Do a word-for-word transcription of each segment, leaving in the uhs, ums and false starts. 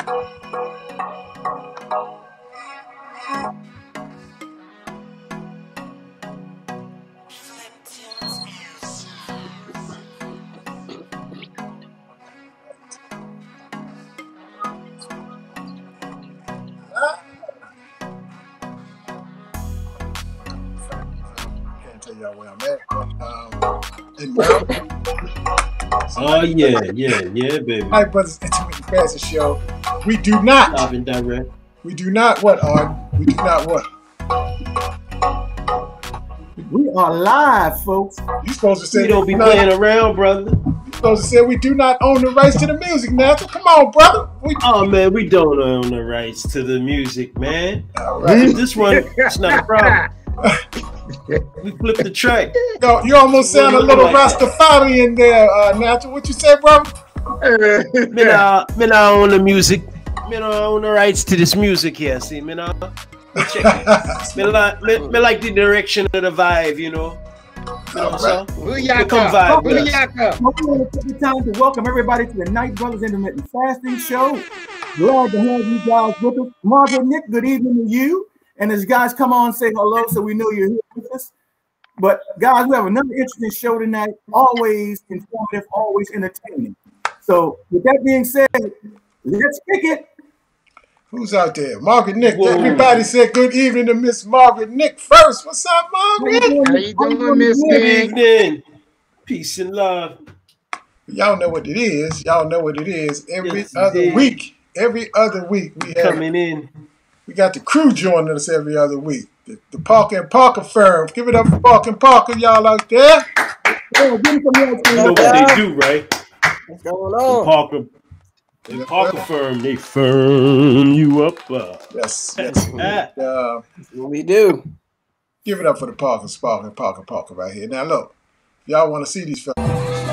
Oh yeah, yeah, yeah, baby. Hi, brothers. Intermittent Fasting Show. We do not. Live and direct. We do not what on. We do not what. We are live, folks. You supposed to say we don't be not, playing around, brother. You supposed to say we do not own the rights to the music, Natural. Come on, brother. We, oh man, we don't own the rights to the music, man. All right. This one, it's not a problem. We flipped the track. Yo, you almost sound a little like Rastafari in there, uh, Natural. What you say, bro? Me not, me not own the music. Me not own the rights to this music here. See, me not. Check it. me, like, me, me like the direction of the vibe, you know. You know, so come vibe. I want to take the time to welcome everybody to the Night Brothers Intermittent Fasting Show. Glad to have you guys with us. Margaret, Nick, good evening to you. And as guys come on, say hello so we know you're here with us. But guys, we have another interesting show tonight. Always informative, always entertaining. So with that being said, let's kick it. Who's out there? Margaret Nick. Whoa. Everybody said good evening to Miss Margaret Nick first. What's up, Margaret? How you doing, Miss Nick? Good evening. Peace and love. Y'all know what it is. Y'all know what it is. Every yes, other indeed. week. Every other week we have coming in. We got the crew joining us every other week. The, the Parker and Parker firm. Give it up for Parker and Parker, y'all out there. Yeah, you know what they do, right? What's going on? The Parker, the Parker firm, they firm you up. Uh. Yes, yes. uh, That's what we do. Give it up for the Parker, Sparker, Parker, Parker right here. Now look, y'all want to see these fellas.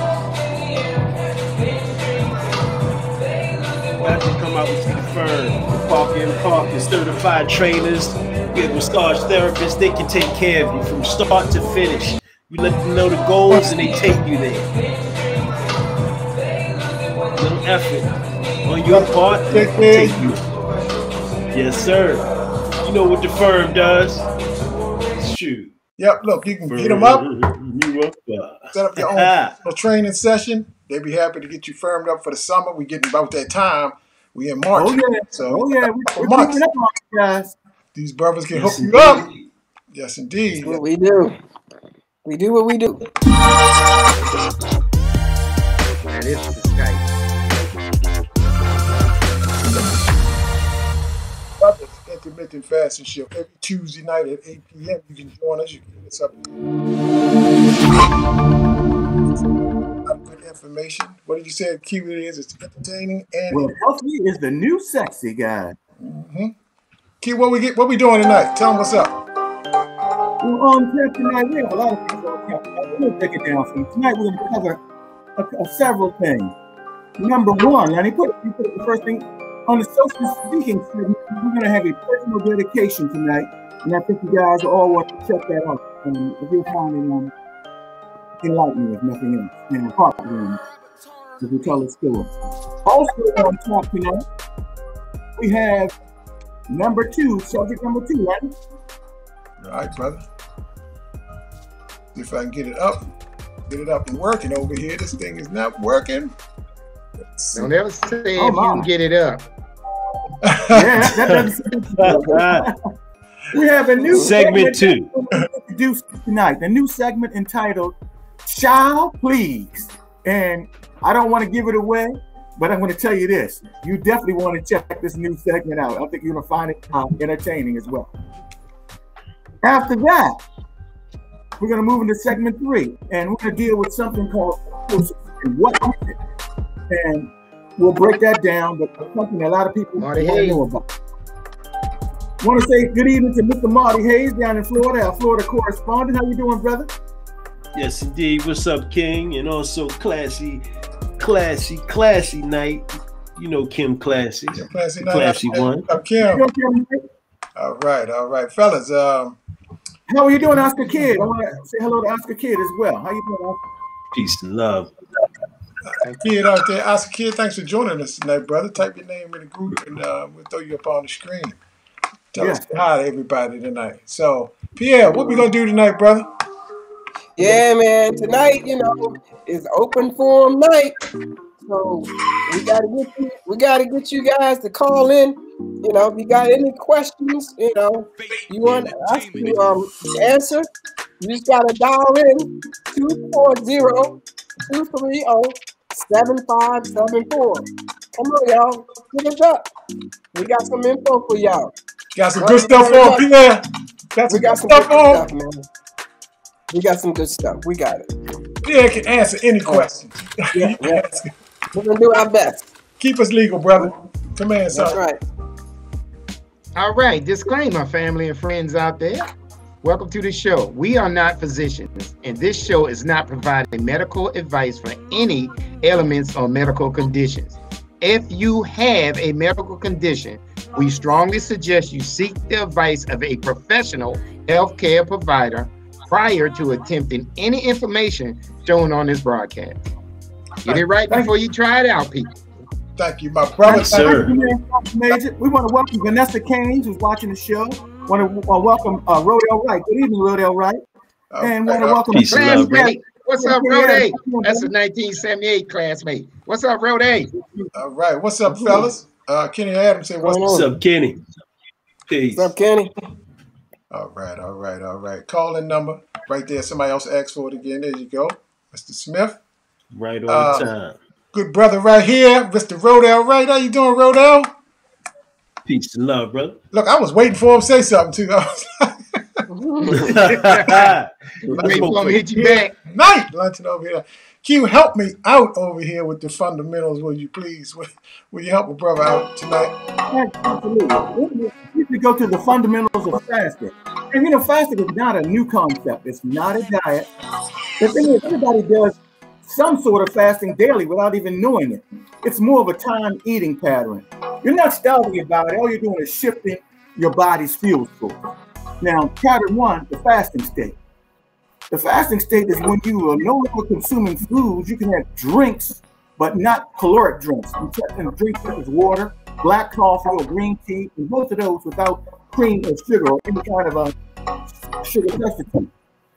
We'll have to come out with the firm. Parker and Parker, certified trainers, with massage therapists. They can take care of you from start to finish. You let them know the goals and they take you there. A little effort on your part, they take you. Yes, sir. You know what the firm does. Shoot. Yep, look, you can firm, get them up. You up uh. Set up your own training session. They'll be happy to get you firmed up for the summer. We're getting about that time. We in March. Oh yeah, so oh yeah, we're months. Up on you guys. These brothers can yes, hook you up. Yes, indeed. That's what we do. We do what we do. Man, this is Skype. Brothers, Intermittent Fasting Show every Tuesday night at eight p m You can join us. You can get us up. Good information. What did you say? The keyword is it's entertaining and well, healthy is the new sexy, guy. Mm-hmm. Key, what we get? What we doing tonight? Tell them what's up. We're on tap tonight. We have a lot of things on tap. We're going to take it down for you. Tonight we're going to cover a, a, several things. Number one, and he put, he put the first thing on the social speaking segment. We're going to have a personal dedication tonight, and I think you guys all want to check that out. Um, if you'll find it on enlightening, if nothing else, and heartwarming, if we tell a story. Also on top tonight, we have number two, subject number two, right? All right, brother. If I can get it up, get it up and working over here. This thing is not working. Don't ever say oh, if you can get it up. Yeah, that doesn't we have a new segment, segment two. Introduced tonight. The new segment entitled "Child Please," and I don't want to give it away, but I'm going to tell you this: you definitely want to check this new segment out. I think you're going to find it uh, entertaining as well. After that, we're going to move into segment three, and we're going to deal with something called what is it? And we'll break that down, but something a lot of people want to know about. I want to say good evening to Mister Marty Hayes down in Florida, our Florida correspondent. How you doing, brother? Yes, indeed. What's up, King? And also classy, classy, classy night. You know Kim Classy. Yeah, classy night. Classy I'm, one. I'm Kim. All right, all right. Fellas, um, how are you doing, Oscar Kid? I want to say hello to Oscar Kid as well. How you doing, Oscar? Peace and love. Kid out there, Oscar Kid, thanks for joining us tonight, brother. Type your name in the group and uh, we'll throw you up on the screen. Tell yeah. us hi to everybody tonight. So, Pierre, what we gonna do tonight, brother? Yeah, man. Tonight, you know, is open forum night. So we gotta get you, we gotta get you guys to call in. You know, if you got any questions, you know, you want us to um answer, you just gotta dial in two four zero, two three zero, seven five seven four. Come on, y'all. Hit us up. We got some info for y'all. Got some good stuff on, Pierre. Got some we got good some stuff good on. Stuff, man. We got some good stuff. We got it. Pierre can answer any question. Yeah, yeah. We're gonna do our best. Keep us legal, brother. Come in, son. That's right. All right. Disclaimer, family and friends out there. Welcome to the show. We are not physicians, and this show is not providing medical advice for any ailments or medical conditions. If you have a medical condition, we strongly suggest you seek the advice of a professional healthcare provider prior to attempting any information shown on this broadcast. Get it right before you try it out, people. Thank you, my brother. Thank sir. You, we want to welcome Vanessa Caines, who's watching the show. Want to uh, welcome uh, Rodell Wright. Good evening, Rodell Wright. Uh, and want to uh, welcome classmate. What's up, Rodell? That's a nineteen seventy-eight classmate. What's up, Rodell? All right. What's up, fellas? Uh, Kenny Adams say, what's, what's up, Kenny? Peace. What's up, Kenny? All right, all right, all right. Call-in number right there. Somebody else asked for it again. There you go. Mister Smith. Right on uh, time. Good brother right here, Mister Rodell Wright. How you doing, Rodell? Peace and love, brother. Look, I was waiting for him to say something, too. I was Wait for him to hit you back. Night lunching over here. Q, help me out over here with the fundamentals, will you please? Will, will you help a brother out tonight? Absolutely. We need to go to the fundamentals of fasting. And you know, fasting is not a new concept. It's not a diet. The thing is, everybody does some sort of fasting daily without even knowing it. It's more of a time eating pattern. You're not starving your body. All you're doing is shifting your body's fuel source. Now, pattern one, the fasting state. The fasting state is when you are no longer consuming foods. You can have drinks, but not caloric drinks. You can drink such as water, black coffee, or green tea, and both of those without cream or sugar or any kind of a sugar substitute.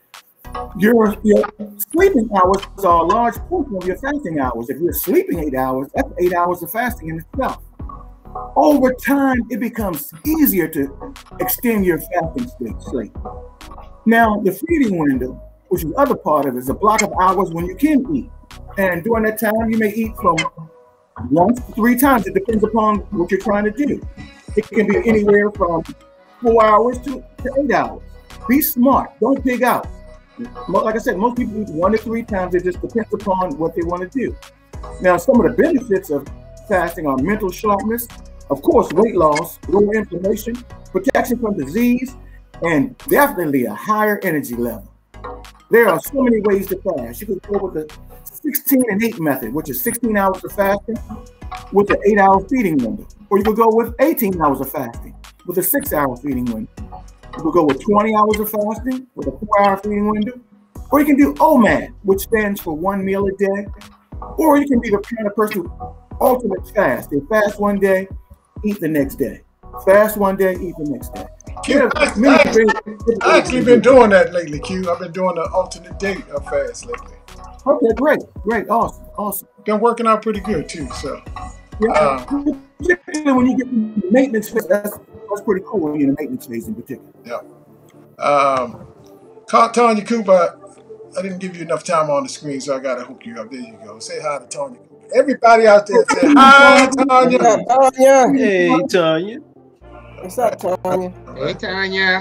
Your, your sleeping hours are a large portion of your fasting hours. If you're sleeping eight hours, that's eight hours of fasting in itself. Over time, it becomes easier to extend your fasting state sleep. Now, the feeding window, which is the other part of it, is a block of hours when you can eat. And during that time, you may eat from once to three times. It depends upon what you're trying to do. It can be anywhere from four hours to, to eight hours. Be smart. Don't dig out. Like I said, most people eat one to three times. It just depends upon what they want to do. Now, some of the benefits of fasting are mental sharpness, of course, weight loss, lower inflammation, protection from disease, and definitely a higher energy level. There are so many ways to fast. You can go with the sixteen and eight method, which is sixteen hours of fasting with an eight hour feeding window. Or you could go with eighteen hours of fasting with a six hour feeding window. You could go with twenty hours of fasting with a four hour feeding window. Or you can do O M A D, which stands for one meal a day. Or you can be the kind of person who alternate fast. They fast one day, eat the next day. Fast one day, eat the next day. Q, I, I, actually, I actually been doing that lately, Q. I've been doing the alternate date of fast lately. Okay, great, great, awesome, awesome. Been working out pretty good too, so. Yeah, um, particularly when you get in the maintenance phase, that's, that's pretty cool when you're in the maintenance phase in particular. Yeah. Um, Tanya Cooper, I didn't give you enough time on the screen, so I got to hook you up. There you go. Say hi to Tanya. Everybody out there say hi, Tanya. Tanya. Hey, Tanya. What's up, Tanya? Hey, Tanya.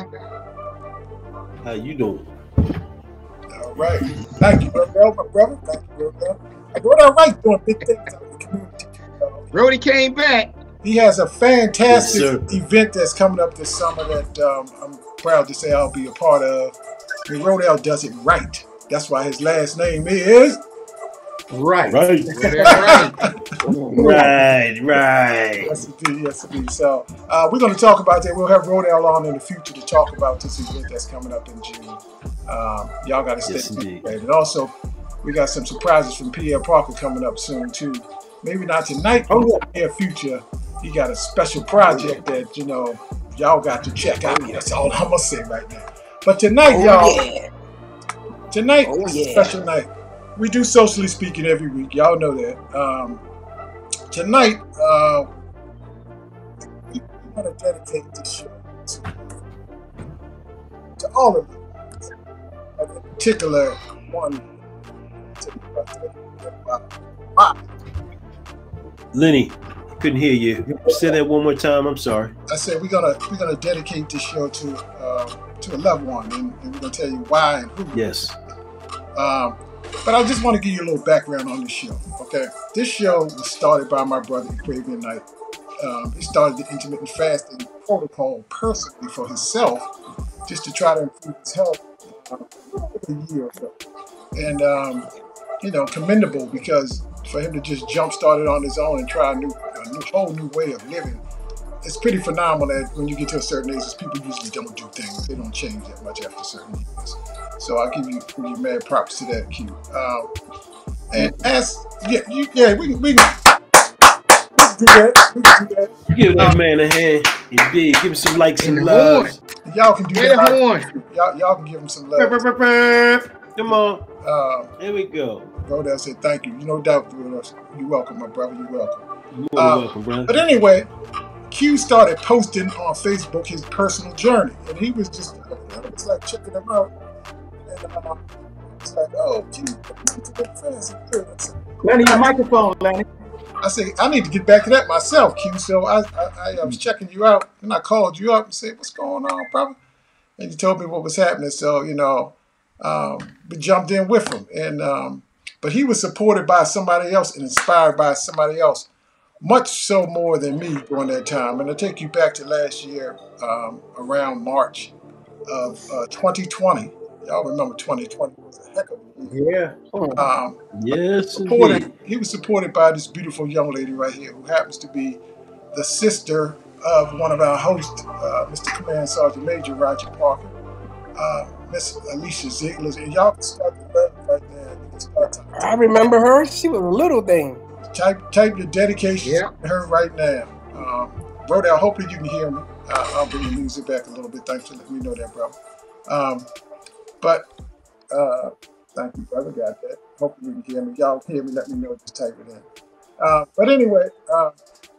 How you doing? All right. Thank you, Rodell, my brother. Thank you, Rodell. I go all right doing big things out in the community. Rody came back. He has a fantastic yes, event that's coming up this summer that um, I'm proud to say I'll be a part of. And Rodell does it right. That's why his last name is Right. Right. Right. Right. Right. Yes, indeed. Yes, indeed. So uh, we're going to talk about that. We'll have Rodell on in the future to talk about this event that's coming up in June. Um, y'all got to stay Yes, tuned. indeed. And also, we got some surprises from Pierre Parker coming up soon too. Maybe not tonight, but Oh, in the near future, he got a special project that, you know, y'all got to check out. That's all I'm gonna say right now. But tonight, Oh, y'all, yeah. tonight Oh, is a yeah. special night. We do socially speaking every week. Y'all know that. Um, tonight, uh, we want to dedicate this show to, to all of you. And in particular, one to uh, Bob. Lenny, couldn't hear you. Say that one more time. I'm sorry. I said we're gonna we're gonna dedicate this show to uh, to a loved one, and, and we're gonna tell you why and who. Yes. Um, but I just want to give you a little background on this show. Okay, this show was started by my brother Arabian Night. Um, he started the intermittent fasting protocol personally for himself, just to try to improve his health uh, over a year or so. And um, you know, commendable, because for him to just jump start it on his own and try a new, a new whole new way of living, it's pretty phenomenal that when you get to a certain age, people usually don't do things. They don't change that much after certain years. So I'll give you, give you mad props to that, Q. Um, and as, yeah, you, yeah, we, we, we can do that. We can do that. Give that Um, man a hand. Indeed. Give him some likes And and the loves. y'all can do Play the that. horn. Y'all, y'all can give him some love. Come on. Um, Here we go. Rodell said thank you. You no doubt doing us. You're welcome, my brother. You're welcome. You're Uh, welcome, brother. But anyway, Q started posting on Facebook his personal journey, and he was just, I was like checking him out, and uh, it's like, oh, Q, fast and good. I said, Lenny, your microphone, Lenny. I said, I need to get back to that myself, Q. So I, I, I was checking you out, and I called you up and said, what's going on, brother? And you told me what was happening. So, you know, um, we jumped in with him, and um, but he was supported by somebody else and inspired by somebody else, much so more than me during that time. And I'll take you back to last year, um, around March of uh, twenty twenty. Y'all remember twenty twenty was a heck of a year. Yeah. Um, Yes, supported, indeed. he was supported by this beautiful young lady right here, who happens to be the sister of one of our hosts, uh, Mister Command Sergeant Major Roger Parker, uh, Miss Alecia Ziegler, and y'all can start the love right there. You can start to I remember her. She was a little thing. type type your dedication Yeah. to her right now. Um, Rodell, hopefully you can hear me. Uh, I'll bring the music back a little bit. Thanks for letting me know that, bro. Um, but uh, thank you, brother. Got that. Hopefully you can hear me. Y'all hear me? Let me know. Just type it in. Uh, but anyway, uh,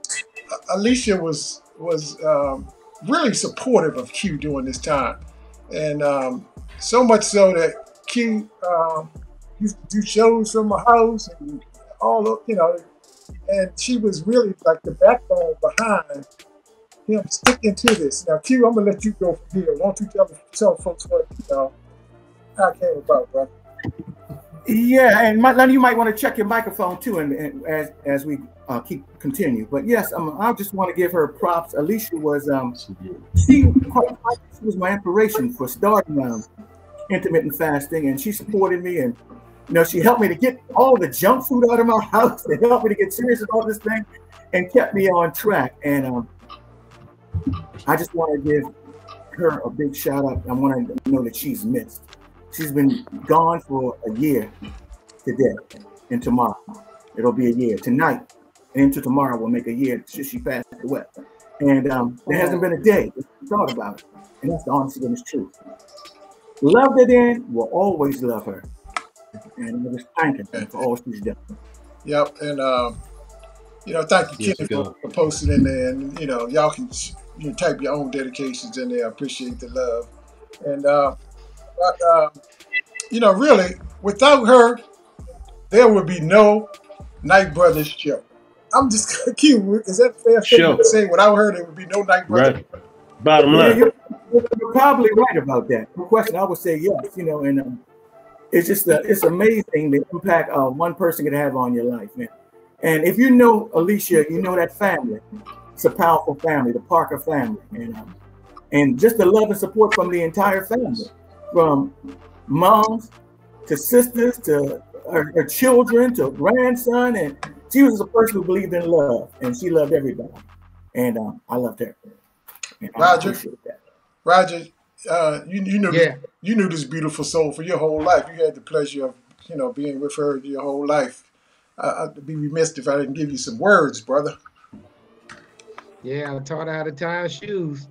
Alecia was was um, really supportive of Q during this time, and um, so much so that Q um, used to do shows from her house and all of, you know, and she was really like the backbone behind him sticking to this. Now, Q, I'm gonna let you go from here. Why don't you tell, tell folks what, you know, how it came about, bro? Yeah, and my, Lenny, you might want to check your microphone too, and, and as as we uh, keep continue. But yes, um, I just want to give her props. Alecia was um, she quite frankly, she was my inspiration for starting um, intermittent fasting, and she supported me, and you know, she helped me to get all the junk food out of my house. They helped me to get serious about this thing, and kept me on track. And um, I just want to give her a big shout out. I want to know that she's missed. She's been gone for a year today and tomorrow. It'll be a year. Tonight and into tomorrow will make a year since she passed away. And um, there hasn't been a day that she thought about it. And that's the honest to goodness truth. Loved her then, will always love her. And I just thank her for all she's done. Yep, and um, you know, thank you, Yes, Kenny, go. for, for posting in there, and you know, y'all can you know, type your own dedications in there. I appreciate the love, and uh, but um, you know, really, without her, there would be no Night Brothers show. I'm just cute. Is that a fair Sure. statement to say? Without her, there would be no Night Brothers. Right. Bottom Yeah, line. you're, you're probably right about that. No question, I would say yes. You know, and um, it's just uh, it's amazing the impact uh, one person can have on your life, man. And if you know Alecia, you know that family. It's a powerful family, the Parker family, and um, and just the love and support from the entire family, from moms to sisters to her, her children to grandson, and she was a person who believed in love, and she loved everybody, and um, I loved her. And I Roger. appreciate that. Roger, uh, you you knew Yeah. this, you knew this beautiful soul for your whole life. You had the pleasure of you know, being with her your whole life. Uh, I'd be remiss if I didn't give you some words, brother. Yeah, I taught her how to tie her shoes.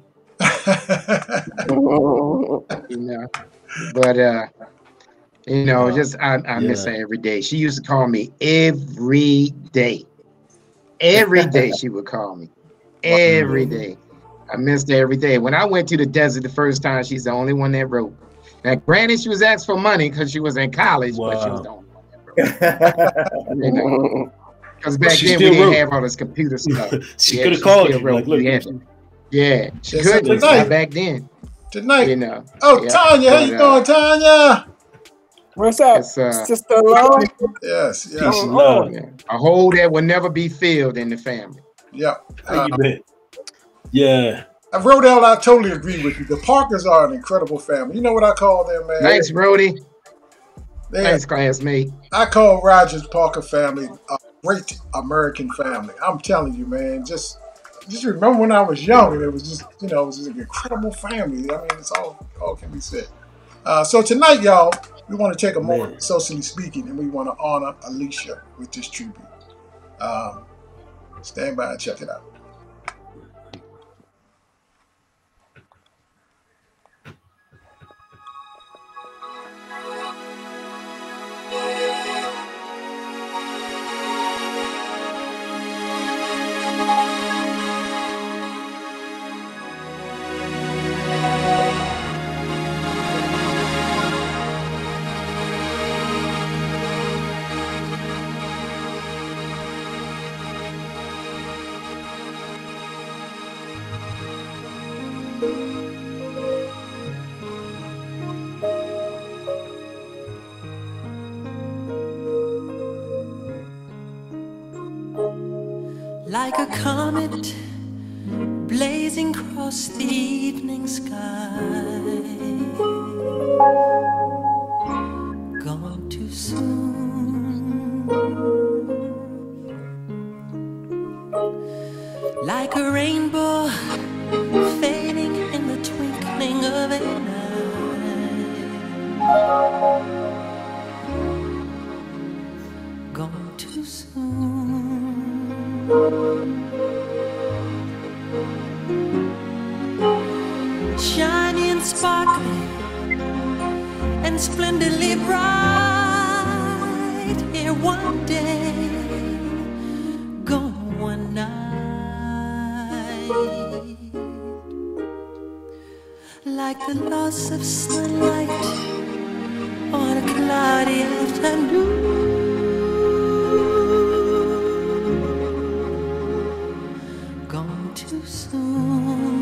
You know, but uh, you know, Wow. just I, I miss Yeah. her every day. She used to call me every day. Every day she would call me. Every Mhm. day. I missed her every day. When I went to the desert the first time, she's the only one that wrote. Now, granted, she was asked for money because she was in college, but she was the Wow. only one that wrote. You know, because back She then we still didn't wrote. have all this computer stuff. She Yeah, could have she called still you. Like, wrote. look. You had to. Yeah, she Yeah, so couldn't. Not tonight, back then. tonight. You know. Oh, Yeah, Tanya, how but you uh, doing, Tanya? What's up, it's uh, Sister Long? Yes, Peace yes, and Going love. on? yeah, a hole that will never be filled in the family. yep. How Uh, you been? Yeah. I wrote out. I totally agree with you. The Parkers are an incredible family. You know what I call them, man? Thanks, Brody. They, Thanks, classmate. I call Rogers Parker family a great American family. I'm telling you, man. Just, just remember when I was young, and it was just, you know, it was just an incredible family. I mean, it's all, all can be said. Uh, so tonight, y'all, we want to take a moment, Man. socially speaking, and we want to honor Alecia with this tribute. Um, stand by and check it out. Like a comet blazing across the evening sky, gone too soon. Like a rainbow fading in the twinkling of an eye, gone too soon. Shiny and sparkling and splendidly bright, here one day, gone one night. Like the loss of sunlight on a cloudy afternoon, gone too soon.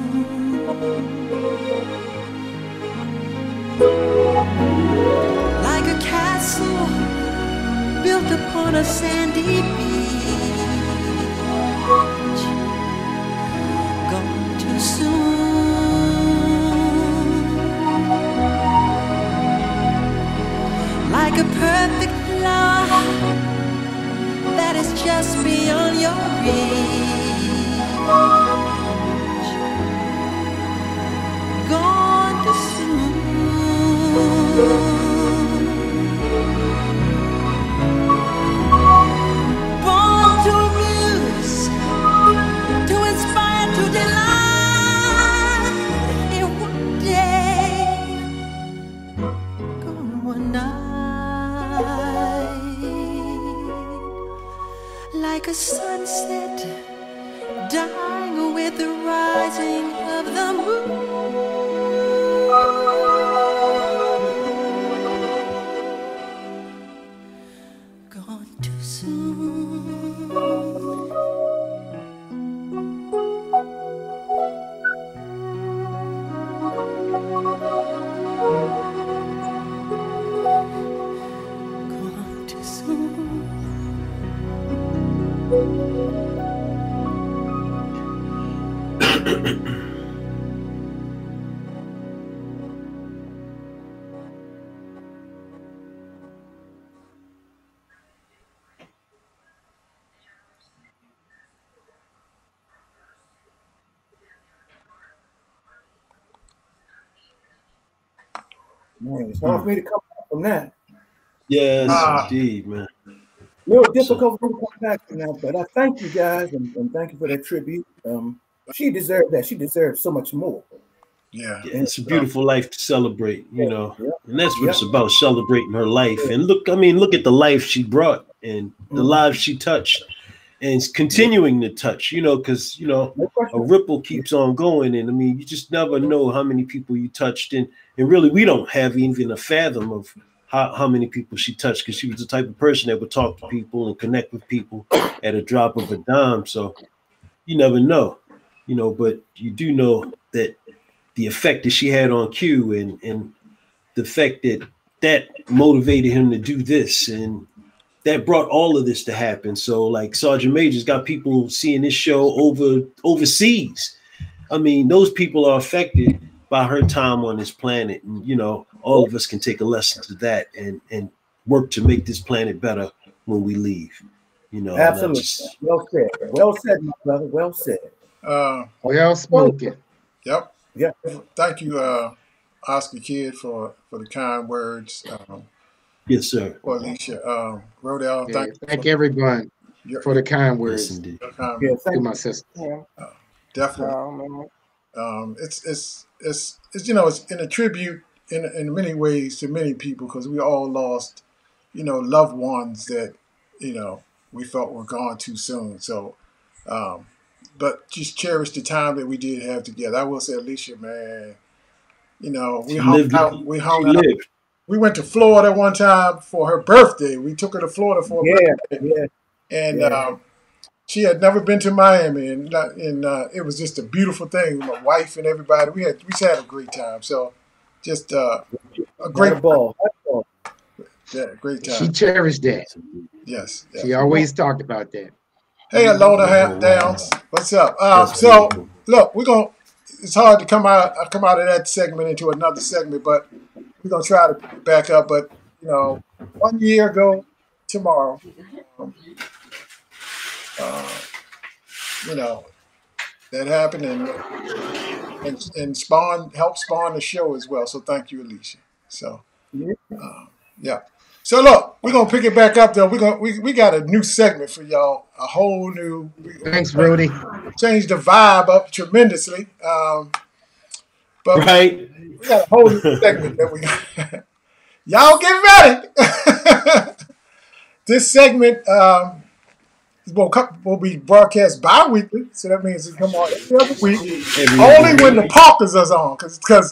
Like a castle built upon a sandy beach, gone too soon. Like a perfect flower that is just beyond your reach, gone too soon. Born to amuse, to inspire, to delight, here one day, gone one night. Like a sunset dying with the rising of the moon, gone too soon. Gone too soon. Man, it's hard for me to come back from that. Yes, Ah, indeed, man. Real difficult for me to come back to now, but I thank you guys and, and thank you for that tribute. Um, she deserved that. She deserved so much more. yeah. Yeah, And it's a So, beautiful life to celebrate, you know, yeah, and that's what yeah, it's about, celebrating her life. And look, I mean, look at the life she brought and the mm, lives she touched and is yeah, continuing to touch, you know, because, you know, no a question. ripple Yeah, keeps on going. And I mean, you just never know how many people you touched. And, and really, we don't have even a fathom of how, how many people she touched because she was the type of person that would talk to people and connect with people at a drop of a dime. So you never know, you know, but you do know that the effect that she had on Q and and the fact that that motivated him to do this and that brought all of this to happen. So like Sergeant Major's got people seeing this show over overseas. I mean, those people are affected by her time on this planet, and you know, all of us can take a lesson to that and and work to make this planet better when we leave. You know, and I absolutely. just Well said. Well said, my brother. Well said. uh, Well spoken. yep. Yeah. Thank you, uh, Oscar Kid, for for the kind words. Um, yes, sir. for Alicia, um, Rodell, Yeah, thank you thank for everyone your, for your, the kind Yes, words indeed. your kind Yeah. words. to Thank my you. sister. Yeah. Uh, definitely. Oh man. Um, it's, it's it's it's you know it's in a tribute in in many ways to many people because we all lost you know loved ones that you know we felt were gone too soon. So, um, but just cherish the time that we did have together. I will say, Alicia, man, you know we She hung lived. out. We She hung out. lived. We went to Florida one time for her birthday. We took her to Florida for her Yeah. birthday, Yeah. and Yeah. um, she had never been to Miami, and and uh, it was just a beautiful thing. My wife and everybody, we had we just had a great time. So, just uh, a Had a great, ball. Had a ball. yeah, great She time. cherished that. Yes, indeed. Yes, She yes. always talked about that. Hey, Alona Oh Ha- wow, Downs, what's up? Um, that's so beautiful. look, we're gonna. It's hard to come out uh, come out of that segment into another segment, but we're gonna try to pick it back up. But you know, one year ago tomorrow, um, uh, you know, that happened, and and and spawn helped spawn the show as well. So thank you, Alicia. So Yeah. um, yeah. So look, we're gonna pick it back up though. We're gonna we, we got a new segment for y'all, a whole new. We're gonna Thanks, Rudy. change the vibe up tremendously. Um, but we, Right? we got a whole new segment that we y'all get ready. This segment um, will come, will be broadcast bi-weekly, so that means it come on every other week. Every Only other when the week. Parkers is on, because because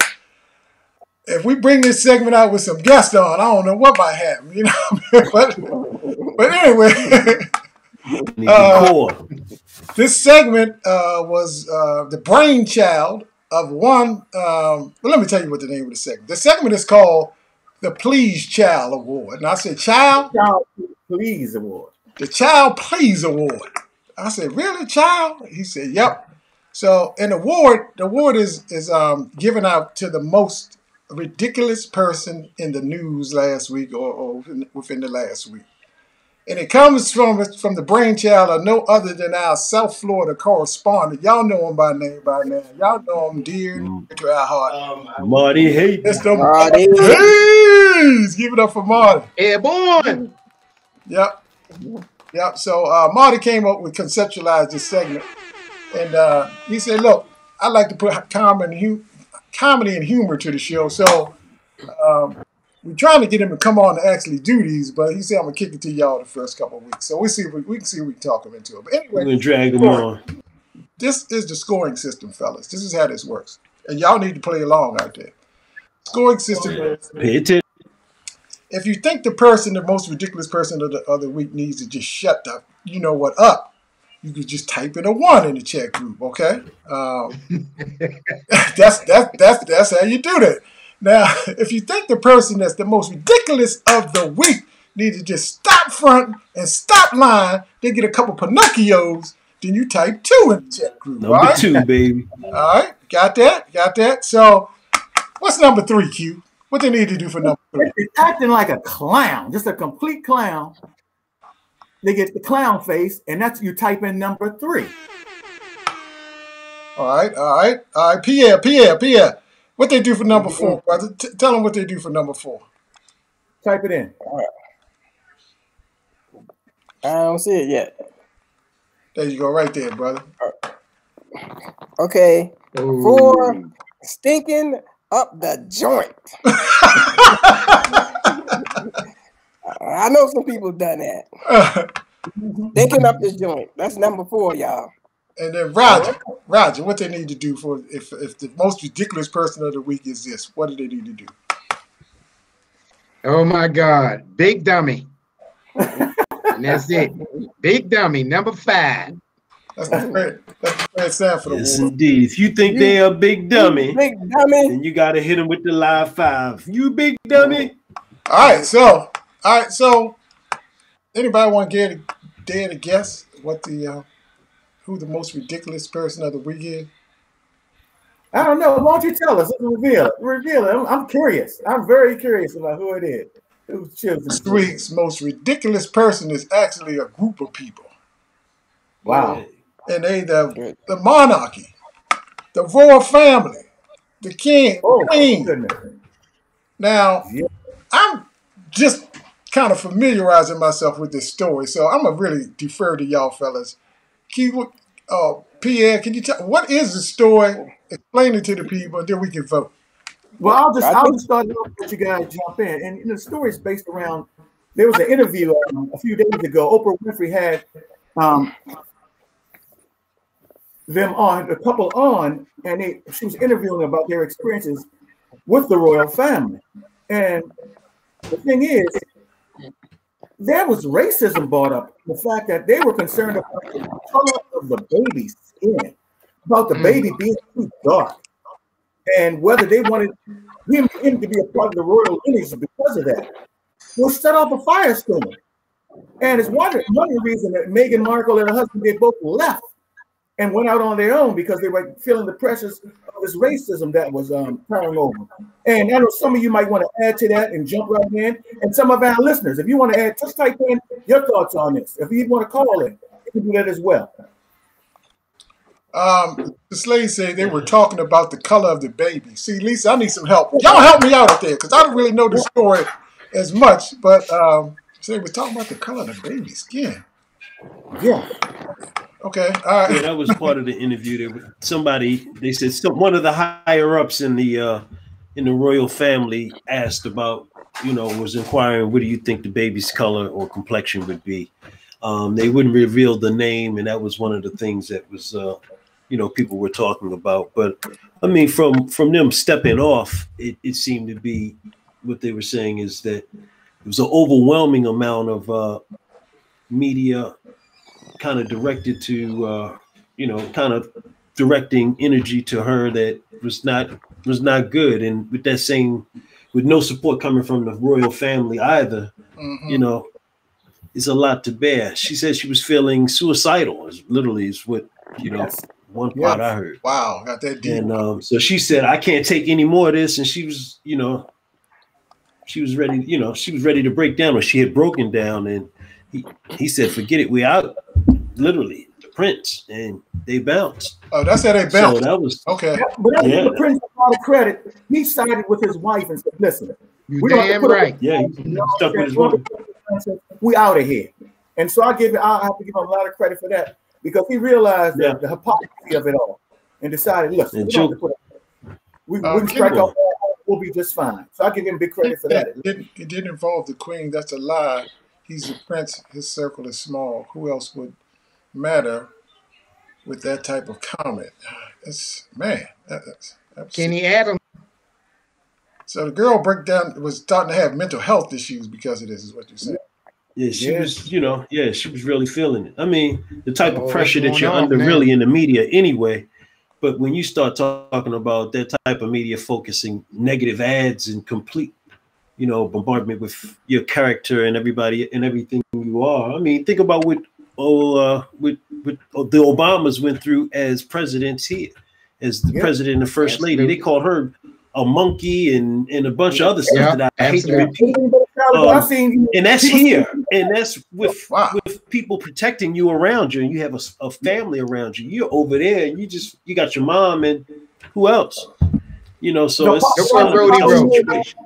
if we bring this segment out with some guests on, I don't know what might happen, you know. but but anyway, Need the uh, core. this segment uh, was uh, the brainchild of one. Um, well, let me tell you what the name of the segment. The segment is called the Please Child Award, and I said, "Child, Child Please Award. the Child Please Award." I said, "Really, child?" He said, "Yep." So, an award, the award is is um, given out to the most ridiculous person in the news last week or, or within, within the last week, and it comes from from the brainchild of no other than our South Florida correspondent. Y'all know him by name by now. Y'all know him dear and Mm, dear to our heart. Marty Hayden. Mister Marty. Hayes. Give it up for Marty. Airborne. Yep, yep. So uh, Marty came up with conceptualized this segment. And uh, he said, "Look, I like to put comedy, hu- comedy and humor to the show. So um, we're trying to get him to come on to actually do these. But he said I'm gonna kick it to y'all the first couple of weeks. So we see if we, we can see if we can talk him into it. But We're anyway, gonna drag them scoring. on. This is the scoring system, fellas. This is how this works, and y'all need to play along out there. Scoring system is Pay attention. if you think the person, the most ridiculous person of the other week, needs to just shut the you know what up. You could just type in a one in the chat group, okay? Um, that's that's that's that's how you do that. Now, if you think the person that's the most ridiculous of the week needs to just stop fronting and stop lying, they get a couple Pinocchios, then you type two in the chat group. All Number right, two, baby. all right, got that, got that. So, what's number three, Q? What they need to do for number three? It's acting like a clown, just a complete clown. They get the clown face, and that's you type in number three. All right, all right, all right. Pierre, Pierre, Pierre. What they do for number four, brother? T- tell them what they do for number four. Type it in. I don't see it yet. There you go, right there, brother. Okay. Ooh. For stinking up the joint. I know some people done that. Stinking up the joint. That's number four, y'all. And then Roger, Roger, what they need to do for if if the most ridiculous person of the week is this, what do they need to do? Oh my God, Big Dummy. And that's it. Big Dummy, number five. That's the Fred, that's the Fred Sanford Yes, award. indeed. If you think they are a big dummy, Big dummy. then you got to hit them with the live five. You big dummy. All right, so all right, so anybody want to dare to dare to guess what the uh, who the most ridiculous person of the week is? I don't know. Why don't you tell us? Let's reveal it. Reveal it. I'm, I'm curious. I'm very curious about who it is. Who's choosing This week's most ridiculous person is actually a group of people. Wow. And they the the monarchy, the royal family, the king, Oh, queen. goodness. Now, Yeah. I'm just kind of familiarizing myself with this story, so I'm gonna really defer to y'all fellas. Can you, uh, Pierre, can you tell what is the story? Explain it to the people, and then we can vote. Well, I'll just I I'll think- just start off, let you guys jump in. And you know, the story is based around. There was an interview um, a few days ago. Oprah Winfrey had um, them on, a couple on, and they, she was interviewing about their experiences with the royal family. And the thing is, there was racism brought up. The fact that they were concerned about the color of the baby's skin, about the baby being too dark, and whether they wanted him, him to be a part of the royal lineage because of that. Well, set off a firestorm. And it's one, one of the reasons that Meghan Markle and her husband, they both left and went out on their own because they were feeling the pressures of this racism that was um, carrying over. And I know some of you might want to add to that and jump right in. And some of our listeners, if you want to add, just type in your thoughts on this. If you want to call it, you can do that as well. Um, the slaves say they were talking about the color of the baby. See, Lisa, I need some help. Y'all help me out up there because I don't really know the story as much. But um, so they were talking about the color of the baby's skin. Yeah. Okay, all right. Yeah, that was part of the interview. There was somebody, they said some, one of the higher ups in the uh, in the royal family asked about, you know, was inquiring, what do you think the baby's color or complexion would be? Um, they wouldn't reveal the name, and that was one of the things that was, uh, you know, people were talking about. But I mean, from from them stepping off, it, it seemed to be what they were saying is that it was an overwhelming amount of uh, media kind of directed to, uh, you know, kind of directing energy to her that was not was not good. And with that same, with no support coming from the royal family either, Mm-hmm. you know, it's a lot to bear. She said she was feeling suicidal, is literally is what, you know, Yes. one part Yes. I heard. Wow, got that deep. And um, so she said, I can't take any more of this. And she was, you know, she was ready, you know, she was ready to break down, or she had broken down. And he, he said, forget it, we out. Literally, the prince. And they bounced. Oh, that's how they So bounced. that was, Okay. But I Yeah. give the prince a lot of credit. He sided with his wife and said, listen, You we don't have to damn put up right. yeah, he stuck with his woman. we out of here. And so I give I have to give him a lot of credit for that because he realized that Yeah. the hypocrisy of it all and decided, look, And we, don't have Joe- to put up, we, Uh, we can strike Kim- out, we'll be just fine. So I give him big credit for that. It didn't, it didn't involve the queen. That's a lie. He's a prince. His circle is small. Who else would matter with that type of comment? It's man. That, that's, that's Kenny Adams. So the girl break down was starting to have mental health issues because of this. Is what you're saying? Yeah, she Yeah. was, you know, yeah, she was really feeling it. I mean, the type Oh, of pressure what's that you're going on, under man? really in the media anyway. But when you start talking about that type of media focusing negative ads and complete, you know, bombardment with your character and everybody and everything you are. I mean, think about what oh uh what, what the Obamas went through as presidents here, as the Yeah. president and the first lady. Absolutely. They called her a monkey and, and a bunch of other stuff Yeah, that I hate to absolutely. repeat. I Um, seen And that's people- here, and that's with Wow. with people protecting you around you, and you have a, a family around you. You're over there, and you just you got your mom and who else, you know. So No, it's the kind of Brody a Road. situation.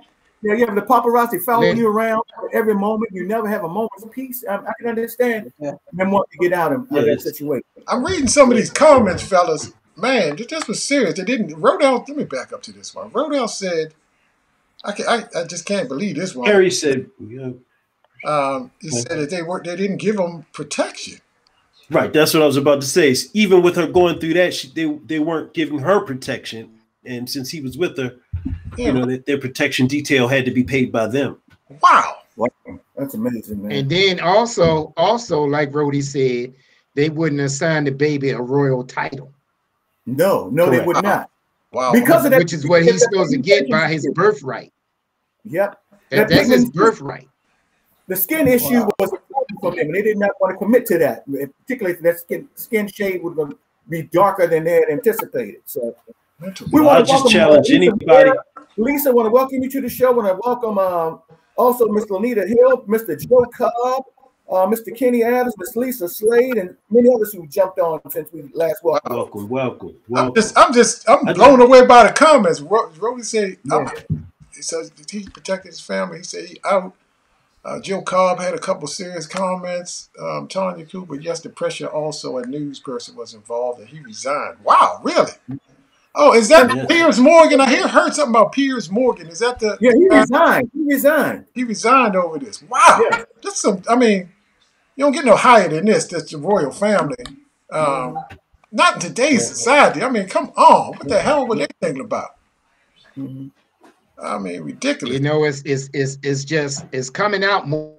Yeah, you have the paparazzi following Let- you around every moment. You never have a moment's peace. I, I can understand Yeah. them wanting to get out of, out of that Yes. situation. I'm reading some of these comments, fellas. Man, this was serious. They didn't. Rodell, let me back up to this one. Rodell said, I, can, I, I just can't believe this one. Harry said, yeah. Um, he said that they were they didn't give them protection. Right, that's what I was about to say. Even with her going through that, she, they they weren't giving her protection, and since he was with her, Yeah. you know, that their protection detail had to be paid by them. Wow. Wow, that's amazing, man. And then also, also like Rhodey said, they wouldn't assign the baby a royal title, No, no, Correct. they would not. Wow. Because of that, which is what he's supposed to get by his birthright. Yep. That, That that's his pregnancy- birthright. The skin issue Wow. was important for them, and they did not want to commit to that, particularly if that skin skin shade would be darker than they had anticipated. So Mental. we I'll want to just welcome challenge uh, Lisa anybody. Vera. Lisa, want to welcome you to the show. Want to welcome um, also Miss Lanita Hill, Mister Joe Cobb, uh, Mister Kenny Adams, Miss Lisa Slade, and many others who jumped on since we last welcome. Welcome, welcome, I'm welcome. just, I'm just, I'm I blown away by the comments. Ro- Rody said, Yeah. I'm- he says he protected his family. He said he out. Uh, Joe Cobb had a couple serious comments. Um, Tanya Cooper, yes, the pressure also a news person was involved and he resigned. Wow, really? Oh, is that Yeah. Piers Morgan? I hear heard something about Piers Morgan. Is that the? Yeah, he uh, resigned. He resigned. he resigned over this. Wow, Yeah. that's some. I mean, you don't get no higher than this. That's the royal family. Um, not in today's society. I mean, come on. What the hell were they thinking about? Mhm. I mean, ridiculous. You know, it's it's it's it's just it's coming out more,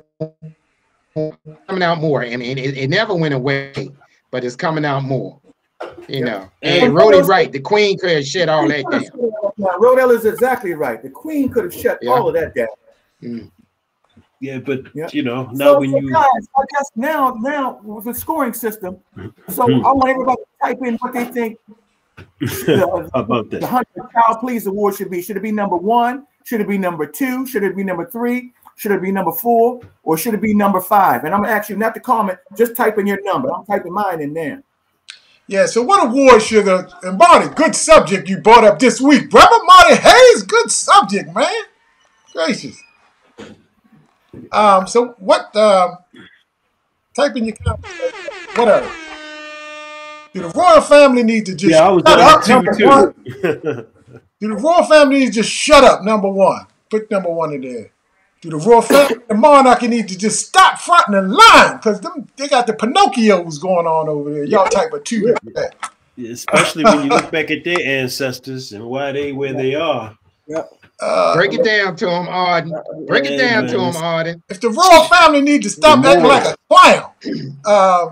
coming out more. I mean, it, it never went away, but it's coming out more. You know, and And- Rhodey right, the Queen could have shut all that down. Now, Rodell is exactly right. The Queen could have shut Yeah. all of that down. Mm. Yeah, but Yeah. you know, now So, when so you guys, I guess now, now with the scoring system, so Mhm. I want everybody to type in what they think the, about the that, Hundred Child Please Award should be. Should it be number one? Should it be number two? Should it be number three? Should it be number four? Or should it be number five? And I'm gonna ask you not to comment, just type in your number. I'm typing mine in there. Yeah, so what award should the and Marty, good subject you brought up this week, brother Marty Hayes, good subject, man. Gracious. Um, so what um type in your comments, whatever. Do the royal family need to just yeah, I was shut up, on number two one? too. Do the royal family need to just shut up, number one? Put number one in there. Do the royal family and monarchy need to just stop fronting the line? Because them they got the Pinocchios going on over there. Y'all type of two like that. Especially when you look back at their ancestors and why they where they are. Uh, Break it down to him, Arden. Break it Yeah, down man, to him, it's- Arden. if the royal family need to stop The acting more- like a clown, uh,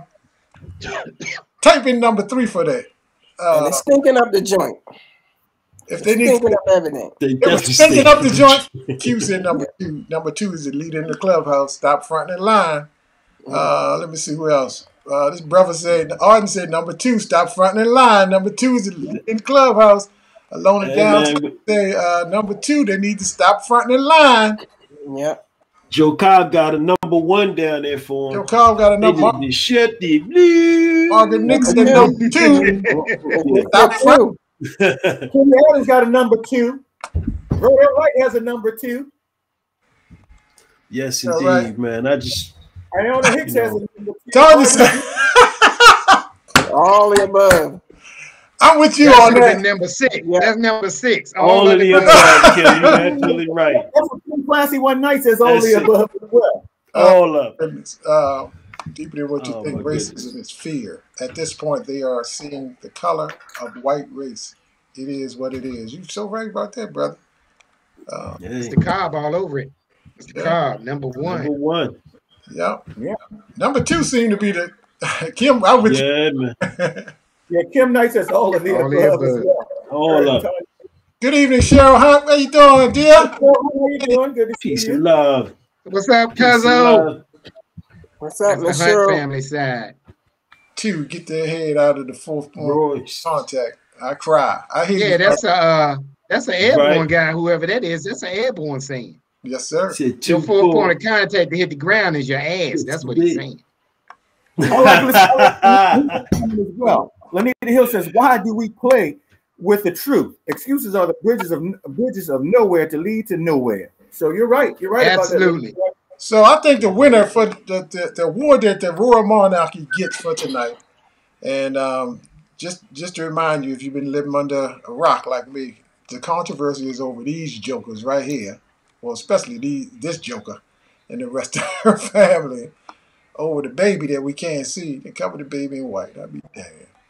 type in number three for that. And Uh, it's stinking up the joint. if It's they need stinking to up everything. They It was definitely stinking up the stink. joint. Q said number two. Number two is the leader in the clubhouse. Stop fronting the line. Uh, let me see who else. Uh, this brother said, Arden said number two, stop fronting the line. Number two is the leader in the clubhouse. Alone and Hey, down man. say uh, number two, they need to stop fronting the line. Yep. Joe Cobb got a number one down there for Joe him. Cobb got a They number. just be shut the blue. Margaret Nixon Yeah. number two. It's Stop that fronting. too. Kenny Adams got a number two. Rodell Wright has a number two. Yes, All indeed, right. man. I just Iona Hicks You has a know. number two. Tanya said, All the above. I'm with you That on should have been that. number six. Yeah. That's number six. all of the above. above, Kelly. You're absolutely right. That's what Kim Clancy one night says all That's the it. above as well. All up. Goodness. Uh, deeper than what you Oh, think, my racism goodness. is fear. At this point, they are seeing the color of white race. It is what it is. You're so right about that, brother. Uh, Hey, Mister Cobb all over it. Mister Yeah. Cobb, number one. number one. yeah. Yeah. Number two seemed to be the Kim. I'm with Yeah, man. you. Yeah, Kim Knight says all of the All the above as above. well. All up. Good evening, Cheryl Hunt. How you doing, dear? How you doing? Good to see Peace you. and love. What's up, Peace and Cuzzo? love. What's up, That's Miss the Hunt Cheryl? family side. Two, get their head out of the fourth point Royce. contact. I cry. I hear Yeah, you. that's a uh, that's an airborne Right. guy, whoever that is. That's an airborne saying. Yes, sir. Said Your two fourth four. point of contact to hit the ground is your ass. That's what he's saying. I like this- I like this as well. Lanita Hill says, "Why do we play with the truth? Excuses are the bridges of bridges of nowhere to lead to nowhere." So you're right. You're right Absolutely. about that. So I think the winner for the, the, the award that the Royal Monarchy gets for tonight, and um, just just to remind you, if you've been living under a rock like me, the controversy is over these jokers right here, well, especially these, this joker and the rest of her family, over the baby that we can't see. They cover the baby in white. I'd be damned.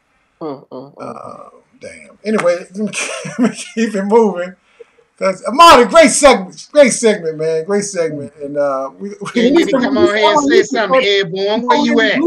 Mm, mm, mm. Uh, damn. Anyway, let me keep it moving. That's Amani, great segment, great segment, man, great segment. And uh, we, we You need to come on here and say something, Airborne. Where you at?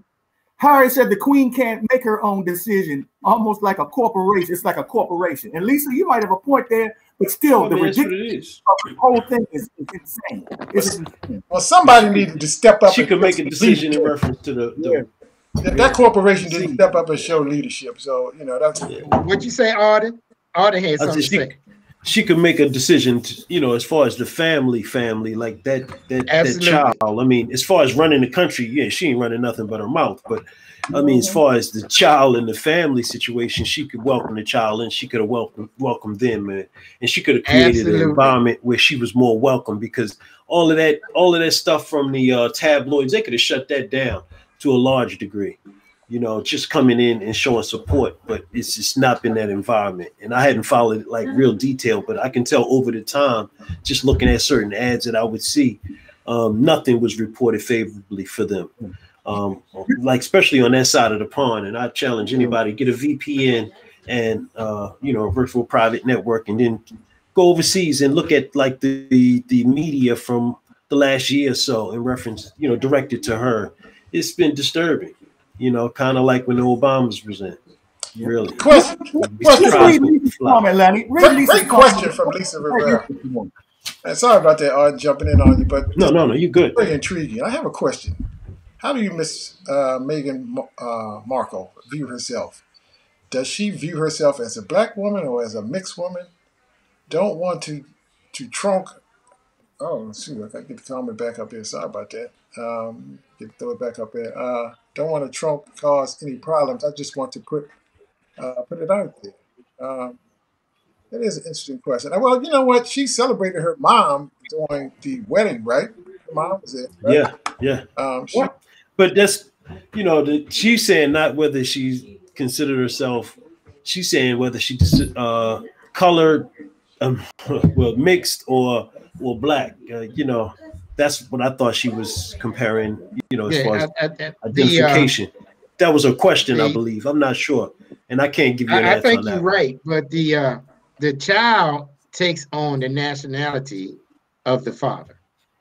Harry said the queen can't make her own decision, almost like a corporation. It's like a corporation. And Lisa, you might have a point there, but still, Oh, the man, that's what it ridiculous is. of the whole thing is, is insane. It's insane. well, somebody needed to step up. She and could make a decision in reference to the, the That, that corporation didn't step up and show leadership. So you know that's. What'd you say, Arden? Arden had I something to just- she- say. she could make a decision to, you know, as far as the family, family, like that, that, that Absolutely. child. I mean, as far as running the country, yeah, she ain't running nothing but her mouth. But I mean, as far as the child and the family situation, she could welcome the child and she could have welcomed, welcomed them, and, and she could have created Absolutely. an environment where she was more welcome, because all of that, all of that stuff from the uh, tabloids, they could have shut that down to a large degree. You know, just coming in and showing support, but it's just not been that environment. And I hadn't followed it like real detail, but I can tell over the time, just looking at certain ads that I would see, um, nothing was reported favorably for them. Um, like especially on that side of the pond. And I challenge anybody, get a V P N and uh, you know, a virtual private network, and then go overseas and look at like the, the the media from the last year or so in reference, you know, directed to her. It's been disturbing. You know, kind of like when the Obamas was in. Really. Question. Be question. surprised Read what Lisa's fly. comment, Lanny. Read Great, Lisa's great comment. question from Lisa Rivera. And sorry about that, Art, jumping in on you, but No, no, no, you're good. very intriguing. I have a question. How do you Miss uh, Meghan uh, Markle view herself? Does she view herself as a black woman or as a mixed woman? Don't want to to trunk. Oh, let's see. I got to get the comment back up there. Sorry about that. Um, get throw it back up there. Uh, don't want to trunk cause any problems. I just want to put uh, put it out there. Um, that is an interesting question. Well, you know what? She celebrated her mom during the wedding, right? Her mom was there, right? Yeah, yeah. Um, she, But that's, you know, the, she's saying not whether she's considered herself, she's saying whether she uh, colored, um, well, mixed or or black. Uh, you know, that's what I thought she was comparing, you know, as Yeah, far as I- I- I- the, uh, identification. That was a question, I the- believe. I'm not sure. And I can't give you an I, I answer think on you're that. right, but the uh, the child takes on the nationality of the father.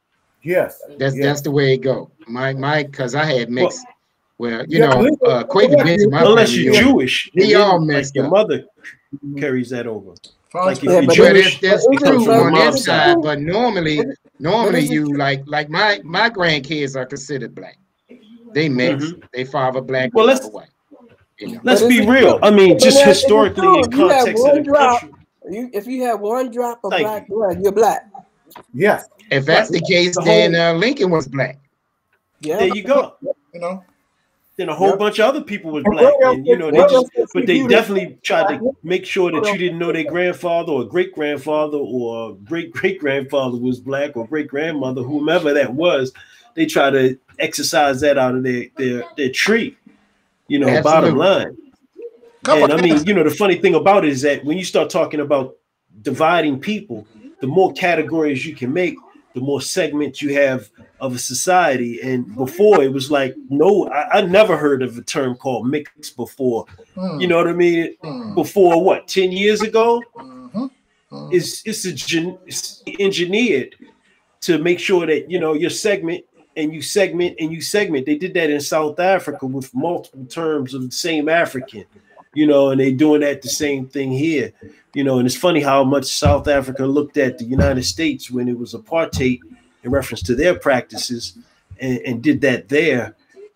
Yes. That's yes. that's the way it go. My my, because I had mixed. Well, you Yeah, know, Lisa- uh, Quaker Benson, my Unless family, you're yeah. Jewish, We and all then, messed like your up. mother carries that over. Like if Yeah, you're but- Well, Jewish, that's, that's But it comes true from the on that mom's side, side. but normally, But- normally is it you true? like like my my grandkids are considered black. They mix. They father black, Well, they let's- mother white. You know. Let's But be is it real. true? I mean, But just now, is it historically true? in If you have context of one the drop, country. you, if you have one drop of Thank black you. blood, you're black. Yes. If that's the case, The then whole- uh, Lincoln was black. Yeah. There you go. you know. Then a whole Yep. bunch of other people was And black, what else and you did- know they what just, else did but she they do to- definitely tried to make sure that you didn't know their grandfather or great grandfather or great great grandfather was black or great grandmother, whomever that was. They try to exercise that out of their their their tree. You know, bottom Absolutely. line. Couple And I mean, you know, the funny thing about it is that when you start talking about dividing people, the more categories you can make, the more segments you have of a society. And before it was like, no, I, I never heard of a term called mixed before. Hmm, You know what I mean? hmm, Before what, ten years ago? mhm, mhm. It's it's, a gen, it's engineered to make sure that, you know, your segment and you segment and you segment. They did that in South Africa with multiple terms of the same African, you know, and they doing that the same thing here, you know. And it's funny how much South Africa looked at the United States when it was apartheid in reference to their practices, and, and did that there.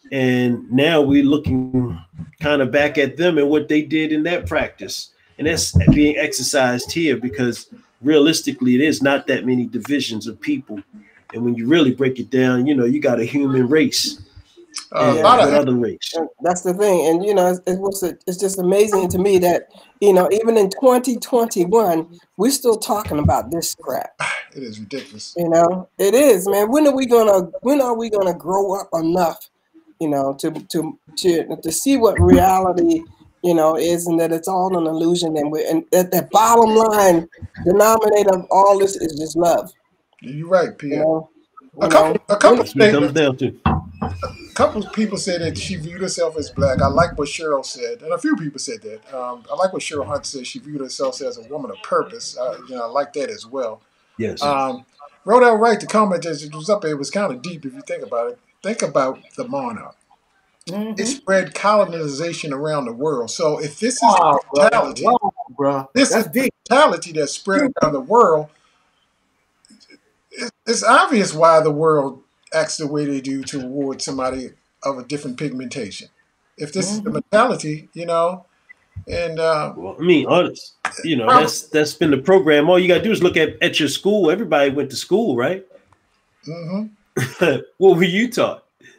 And now we're looking kind of back at them and what they did in that practice. And that's being exercised here because realistically, there's not that many divisions of people. And when you really break it down, you know, you got a human race. Uh, yeah, a lot what of other race? That's the thing, and you know, it's, it was it's just amazing to me that you know, even in twenty twenty-one, we're still talking about this crap. it is ridiculous. You know, it is, man. When are we gonna? When are we gonna grow up enough, you know, to to to to see what reality, you know, is, and that it's all an illusion, and we and that the bottom line denominator of all this is just love. You're right, Pierre. You know, a you couple, know, a couple That's what it comes statements. down to. A couple of people said that she viewed herself as black. I like what Cheryl said, and a few people said that. Um, I like what Cheryl Hunt said. She viewed herself as a woman of purpose. Uh, you know, I like that as well. Yes. Um, wrote out right. The comment as it was up there, it was kind of deep if you think about it. Think about the monarch. mm-hmm. It spread colonization around the world. So if this is Wow, bro. mentality, Wow, bro. this That's is deep. mentality that's spread around the world, it, it's obvious why the world acts the way they do toward somebody of a different pigmentation. If this mm-hmm. is the mentality, you know, and uh, well, I mean, honest, you know, that's that's been the program. All you gotta do is look at at your school. Everybody went to school, right? Mm-hmm. What were you taught?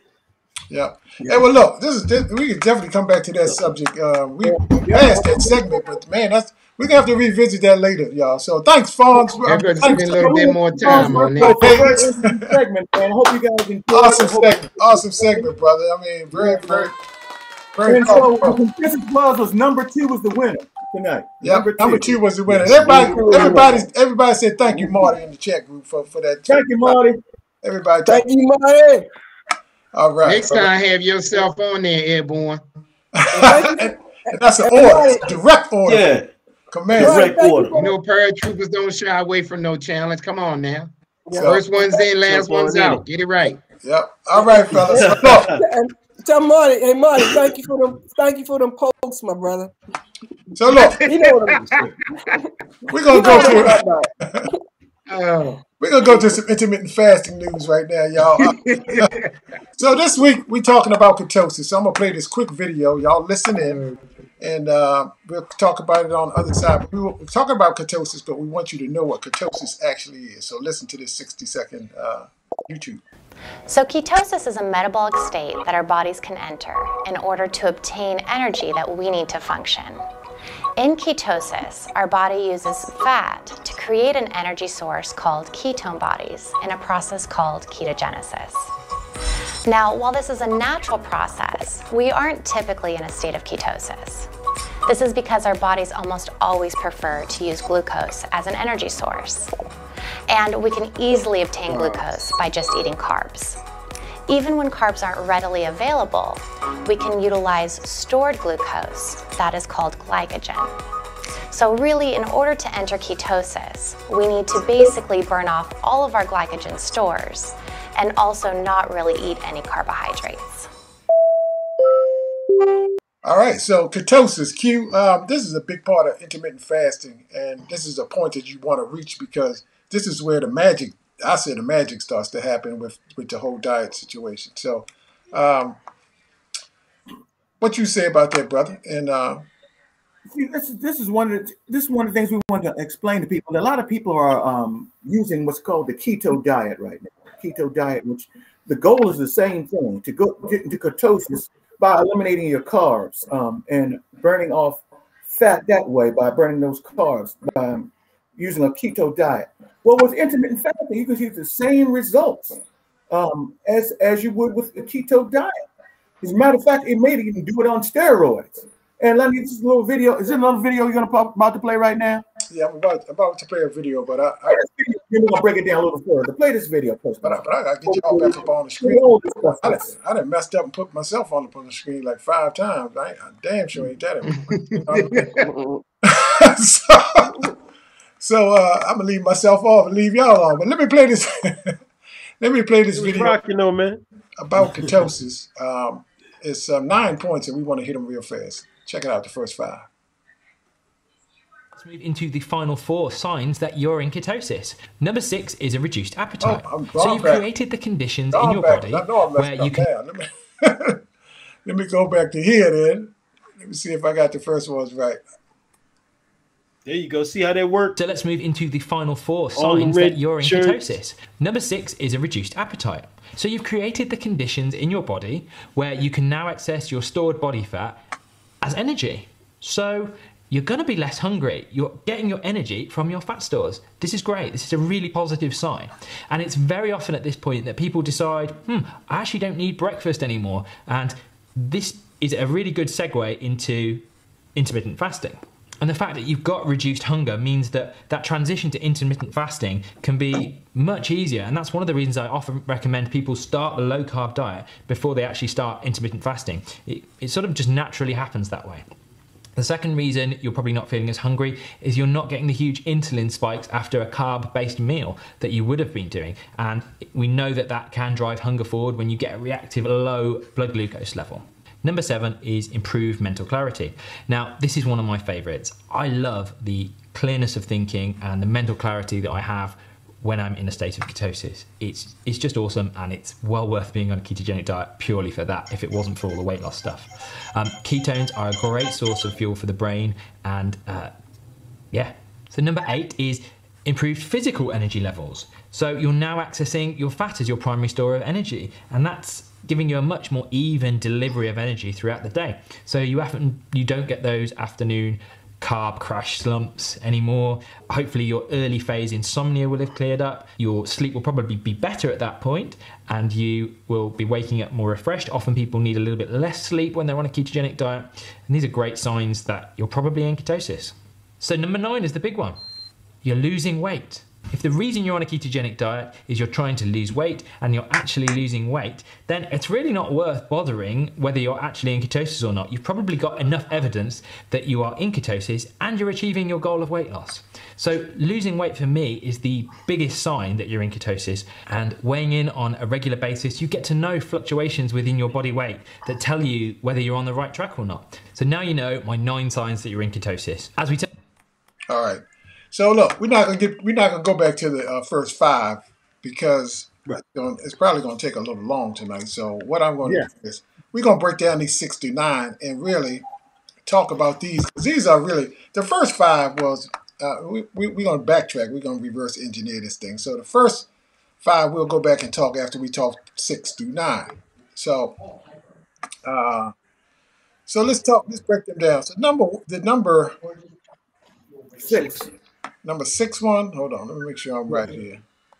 Yeah. yeah. Hey, well, look, this is this, we can definitely come back to that subject. Uh, we passed that segment, but man, that's we're gonna have to revisit that later, y'all. So thanks, Fonz. We're going to spend a little bit more time on that. Very segment, man. I hope you guys enjoyed. Awesome segment, awesome segment, brother. I mean, very, very, very. And so the consensus was was number two was the winner tonight. Yeah, number two. number two was the winner. Everybody, everybody, everybody said thank you, Marty, in the chat group for for that. Thank you, Marty. Everybody, thank you, Marty. All right. Next time, have yourself on there, Airborne. and, and that's an order, direct order. Yeah. Command. Direct order. You know, paratroopers don't shy away from no challenge. Come on now. So, First one's in, last one's out. In. Get it right. Yep. All right, fellas. and tell Marty, hey Marty, thank you for them. Thank you for them pokes, my brother. So look, you know what I'm saying. We're gonna go to it. Oh. We're going to go to some intermittent fasting news right now, y'all. Uh, so this week, we're talking about ketosis. So I'm going to play this quick video. Y'all listen in, and uh, we'll talk about it on the other side. We we're talking about ketosis, but we want you to know what ketosis actually is. So listen to this sixty-second uh, YouTube. So ketosis is a metabolic state that our bodies can enter in order to obtain energy that we need to function. In ketosis, our body uses fat to create an energy source called ketone bodies in a process called ketogenesis. Now, while this is a natural process, we aren't typically in a state of ketosis. This is because our bodies almost always prefer to use glucose as an energy source. And we can easily obtain glucose by just eating carbs. Even when carbs aren't readily available, we can utilize stored glucose that is called glycogen. So really, in order to enter ketosis, we need to basically burn off all of our glycogen stores and also not really eat any carbohydrates. All right, so ketosis, Q, um, this is a big part of intermittent fasting, and this is a point that you want to reach because this is where the magic I say the magic starts to happen with, with the whole diet situation. So, um, what you say about that, brother? And uh, see, this is this is one of the, this is one of the things we want to explain to people. A lot of people are um, using what's called the keto diet right now. Keto diet, which the goal is the same thing: to go get into ketosis by eliminating your carbs um, and burning off fat that way by burning those carbs by um, using a keto diet. Well, with intermittent fasting, you can use the same results um, as, as you would with a keto diet. As a matter of fact, it may even do it on steroids. And let me this little video. Is it another video you're gonna pop, about to play right now? Yeah, I'm about, about to play a video, but I, I we're gonna break it down a little further. Play this video first. But I, but I gotta get y'all back up on the screen. I, done, I done messed up and put myself on the, on the screen like five times. I, ain't, I damn sure ain't that. so, so uh, I'm gonna leave myself off and leave y'all on. But let me play this. let me play this video rock, you know, man. about ketosis. Um, it's uh, nine points, and we want to hit them real fast. Check it out, the first five. Let's move into the final four signs that you're in ketosis. Number six is a reduced appetite. Oh, so you've back. created the conditions I'm in your back. body I know I'm where you can. Let me, let me go back to here then. Let me see if I got the first ones right. There you go. See how they work? So let's move into the final four All the signs red that you're in shirts. ketosis. Number six is a reduced appetite. So you've created the conditions in your body where you can now access your stored body fat as energy. So you're going to be less hungry. You're getting your energy from your fat stores. This is great. This is a really positive sign. And it's very often at this point that people decide, hmm, I actually don't need breakfast anymore. And this is a really good segue into intermittent fasting. And the fact that you've got reduced hunger means that that transition to intermittent fasting can be much easier. And that's one of the reasons I often recommend people start a low carb diet before they actually start intermittent fasting. It, it sort of just naturally happens that way. The second reason you're probably not feeling as hungry is you're not getting the huge insulin spikes after a carb-based meal that you would have been doing. And we know that that can drive hunger forward when you get a reactive low blood glucose level. Number seven is improved mental clarity. Now, this is one of my favorites. I love the clearness of thinking and the mental clarity that I have when I'm in a state of ketosis. It's, it's just awesome, and it's well worth being on a ketogenic diet purely for that, if it wasn't for all the weight loss stuff. Um, ketones are a great source of fuel for the brain, and uh, yeah. So number eight is improved physical energy levels. So you're now accessing your fat as your primary store of energy, and that's giving you a much more even delivery of energy throughout the day. So you often, you don't get those afternoon carb crash slumps anymore. Hopefully your early phase insomnia will have cleared up. Your sleep will probably be better at that point, and you will be waking up more refreshed. Often people need a little bit less sleep when they're on a ketogenic diet, and these are great signs that you're probably in ketosis. So number nine is the big one. You're losing weight. If the reason you're on a ketogenic diet is you're trying to lose weight and you're actually losing weight, then it's really not worth bothering whether you're actually in ketosis or not. You've probably got enough evidence that you are in ketosis and you're achieving your goal of weight loss. So losing weight for me is the biggest sign that you're in ketosis, and weighing in on a regular basis, you get to know fluctuations within your body weight that tell you whether you're on the right track or not. So now you know my nine signs that you're in ketosis. As we All right. So look, we're not gonna get we're not gonna go back to the uh, first five because right. it's probably gonna take a little long tonight. So what I'm gonna yeah. do is we're gonna break down these sixty-nine and really talk about these, because these are really, the first five was uh, we, we we're gonna backtrack. We're gonna reverse engineer this thing. So the first five we'll go back and talk after we talk six through nine. So uh, so let's talk. Let's break them down. So number the number six. Number six one, hold on, let me make sure I'm right here.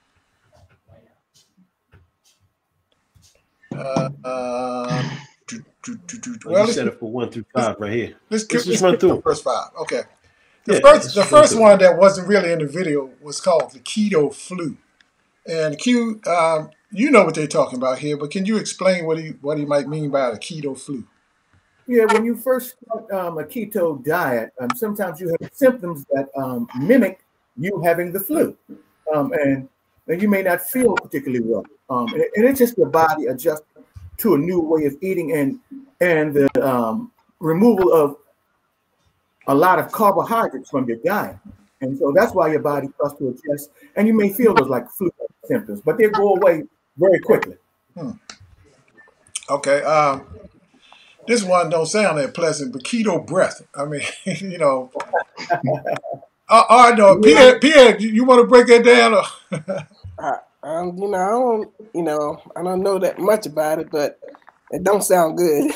Uh, uh, do, do, do, do. Well, well, you set it for one through five right here. Let's, let's, let's just run through the first five. Okay. The yeah, first, the first one that wasn't really in the video was called the keto flu. And Q, um, you know what they're talking about here, but can you explain what he what he might mean by the keto flu? Yeah, when you first start um, a keto diet, um, sometimes you have symptoms that um, mimic you having the flu, um, and, and you may not feel particularly well. Um, and, and it's just your body adjusting to a new way of eating, and and the um, removal of a lot of carbohydrates from your diet, and so that's why your body starts to adjust, and you may feel those like flu symptoms, but they go away very quickly. Hmm. Okay. Um, This one don't sound that pleasant, but keto breath. I mean, you know. uh, all right, no, Pierre, Pierre, you want to break that down? I, um, you know, I don't, you know, I don't know that much about it, but it don't sound good.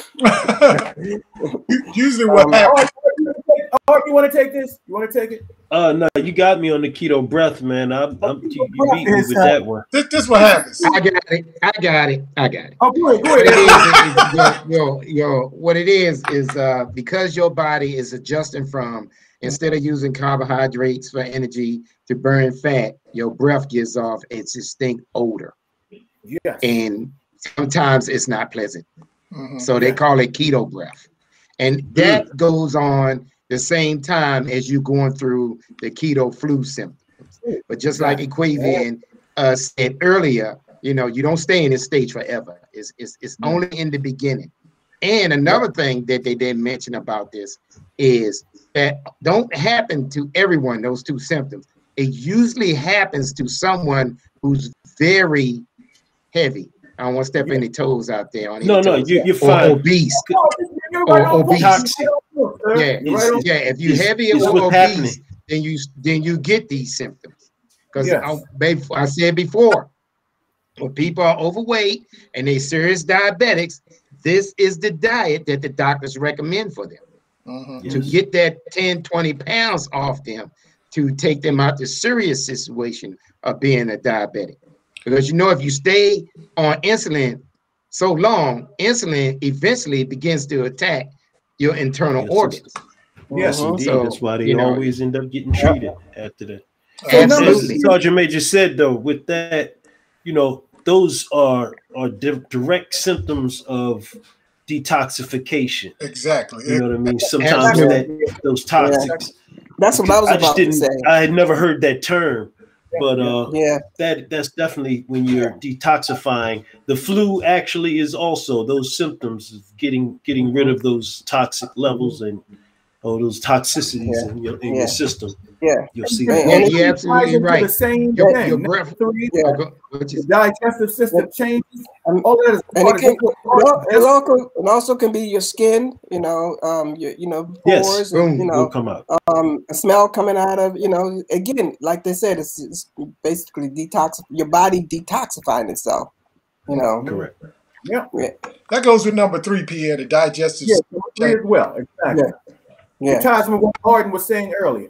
Usually, what um, happens? Oh, you want to take this? You want to take it? Uh, no, you got me on the keto breath, man. I'm, I'm you, you beat me with that one. This, this what happens. I got it. I got it. I got it. Oh, go ahead. Go ahead. What it is, is, yo, yo, what it is is uh, because your body is adjusting from, instead of using carbohydrates for energy to burn fat, your breath gives off a distinct odor. Yes. And sometimes it's not pleasant. Mm-hmm. So they call it keto breath. And that mm. goes on the same time as you going through the keto flu symptoms. But just like Equavian uh, said earlier, you know, you don't stay in this stage forever. It's, it's, it's only in the beginning. And another thing that they didn't mention about this is that don't happen to everyone, those two symptoms. It usually happens to someone who's very heavy. I don't want to step yeah. any toes out there. On no, no, toes. you, you're or fine. Obese. Or obese. Toxic. Yeah, yeah. If you're it's, heavy it's or obese, happening. then you then you get these symptoms. Because Yes. I, I said before, when people are overweight and they serious diabetics, this is the diet that the doctors recommend for them. Mm-hmm. To Yes. get that ten, twenty pounds off them, to take them out the serious situation of being a diabetic. Because you know, if you stay on insulin so long, insulin eventually begins to attack your internal Yes, organs. Yes, Mhm. indeed. So, That's why they you know, always end up getting treated after that. So As absolutely. Sergeant Major said, though, with that, you know, those are are di- direct symptoms of detoxification. Exactly. You know what I mean? Sometimes Absolutely. that those toxics. That's what I was I just about to didn't. say. I had never heard that term, but uh, Yeah. that that's definitely when you're detoxifying. The flu actually is also those symptoms of getting getting rid of those toxic levels and or those toxicities Yeah. in your in Yeah. your system. Yeah. You'll see And- that. Yeah, and it you're ties absolutely into right. the same Your, thing. your Number breath. three, Yeah. Oh, go- what you the digestive system Yep. changes. Um, All that is And part it of can, that's it, part al- of it this. also, it also can be your skin, you know, um, your, you know, Yes. pores, and you Boom. Will know, come out. um, a smell coming out of, you know, again, like they said, it's, it's basically detox, your body detoxifying itself, you know. Correct. Yeah. Yeah, That goes with number three, Pierre, the digestive Yeah. system. Number three as well. Exactly. yeah, It yeah. ties with what Harden was saying earlier.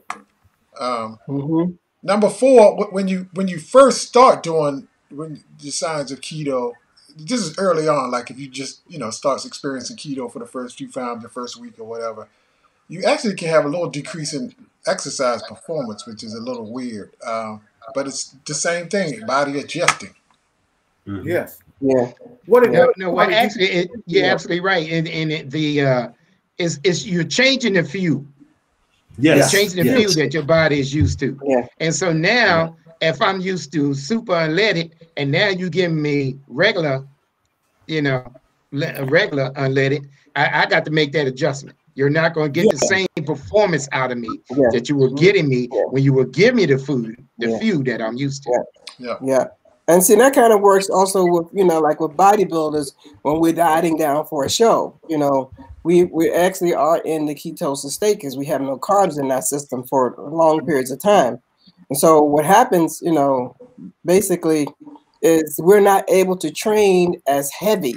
Um, Mm-hmm. number four, wh- when you when you first start doing when the signs of keto, this is early on. Like if you just you know starts experiencing keto for the first few times, the first week or whatever, you actually can have a little decrease in exercise performance, which is a little weird. Um, but it's the same thing, body adjusting. Mhm. Yes. Yeah, What it Yeah. No, no. Well, what it- actually, it, you're Yeah. absolutely right. And and it, the uh, is is you're changing the fuel. You're Yes. changing the Yes. fuel that your body is used to. yeah, And so now, if I'm used to super unleaded, and now you give me regular, you know, le- regular unleaded, I, I got to make that adjustment. You're not going to get the same performance out of me yeah, that you were getting me Yeah. when you were giving me the food, the Yeah. fuel that I'm used to. Yeah. Yeah. yeah. And see, that kind of works also with, you know, like with bodybuilders when we're dieting down for a show. You know, we, we actually are in the ketosis state because we have no carbs in that system for long periods of time. And so what happens, you know, basically is we're not able to train as heavy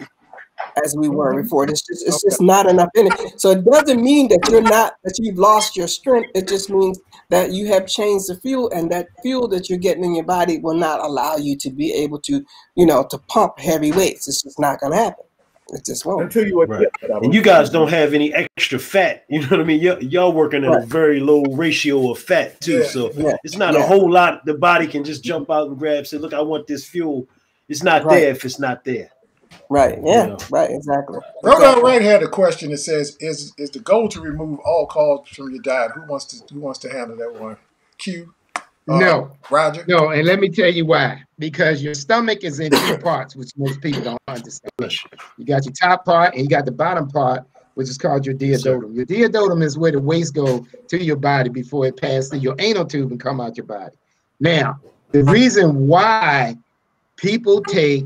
as we were before. It's just it's just not enough in it. So it doesn't mean that you're not that you've lost your strength. It just means that you have changed the fuel, and that fuel that you're getting in your body will not allow you to be able to, you know, to pump heavy weights. It's just not gonna happen. It just won't. Until you Right. And you guys don't have any extra fat. You know what I mean? Y'all, y'all working at a Right. very low ratio of fat too. Yeah. So Yeah. it's not Yeah. a whole lot. The body can just jump out and grab, say, look, I want this fuel. It's not Right. there if it's not there. Right. Yeah. know. Right. Exactly. Rhoda Exactly. Wright had a question that says, "Is is the goal to remove all carbs from your diet?" Who wants to Who wants to handle that one? Q. Uh, No. Roger. No, and let me tell you why. Because your stomach is in two parts, which most people don't understand. You got your top part and you got the bottom part, which is called your duodenum. Your duodenum is where the waste go to your body before it passes through your anal tube and come out your body. Now, the reason why people take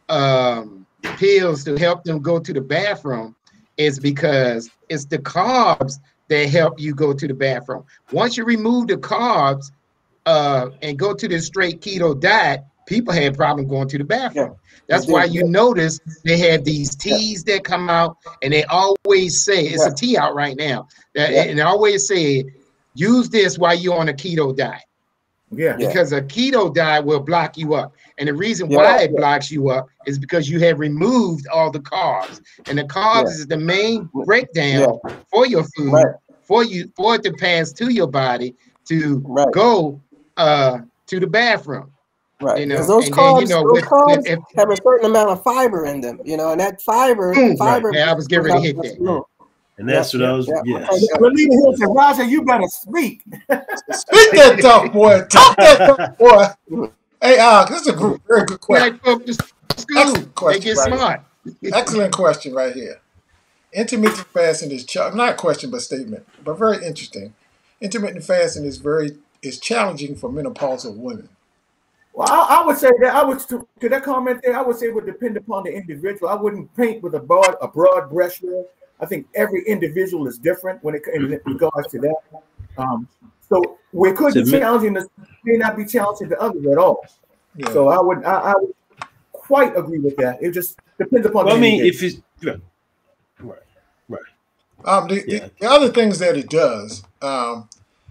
um, pills to help them go to the bathroom is because it's the carbs that help you go to the bathroom. Once you remove the carbs, Uh, and go to this straight keto diet, people had problem going to the bathroom. Yeah. That's They why do. you notice they have these teas that come out, and they always say it's Yeah. a tea out right now. That Yeah. and they always say use this while you're on a keto diet Yeah. Yeah. because a keto diet will block you up. And the reason Yeah. why it blocks you up is because you have removed all the carbs, and the carbs Yeah. is the main breakdown for your food Right. for you for it to pass to your body to Right. go uh to the bathroom, Right. you know, Because those and carbs, then you know those with, carbs with if, have a certain amount of fiber in them, you know, and that fiber, Mm, fiber. right. Yeah, I was getting ready to hit that. that. And that's Yeah, what I was, yeah. yes. Relita Hill said, Roger, you better speak. Speak that tough boy. Talk that tough boy. Hey, uh, this is a good, very good question. like folks to school, Excellent they question, get right? smart. Excellent question right here. Intermittent fasting is ch- not a question but statement, but very interesting. Intermittent fasting is very is challenging for menopausal women. Well, I, I would say that I would to, to that comment there. I would say it would depend upon the individual. I wouldn't paint with a broad a broad brush there. I think every individual is different when it in regards to that. Um, So we could be So, challenging this, may not be challenging to others at all. Yeah. So I would, I, I would quite agree with that. It just depends upon. well, I the mean, individual. if it's yeah. right, right, Um, the, Yeah. the, the other things that it does, um,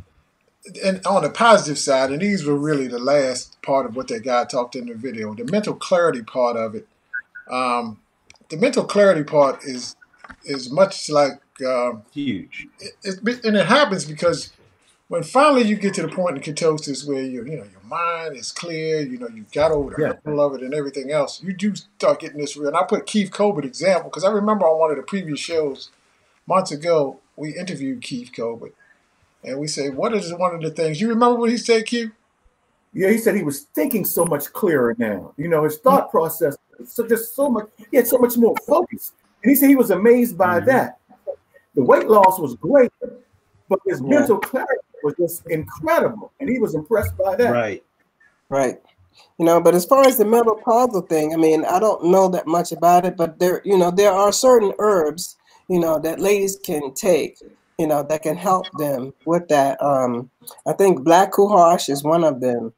and on the positive side, and these were really the last part of what that guy talked in the video, the mental clarity part of it. Um, the mental clarity part is is much like um, huge. it, it, and it happens because when finally you get to the point in ketosis where you you know your mind is clear, you know you've got over the Yeah. hurdle of it and everything else, you do start getting this real. And I put Keith Colbert example because I remember on one of the previous shows months ago we interviewed Keith Colbert, and we said, "What is one of the things you remember what he said, Keith?" Yeah, he said he was thinking so much clearer now. You know, his thought process, so just so much, he had so much more focus. And he said he was amazed by Mhm. that. The weight loss was great, but his Yeah. mental clarity was just incredible. And he was impressed by that. Right. Right. You know, but as far as the menopausal thing, I mean, I don't know that much about it, but there, you know, there are certain herbs, you know, that ladies can take, you know, that can help them with that. Um, I think black cohosh is one of them.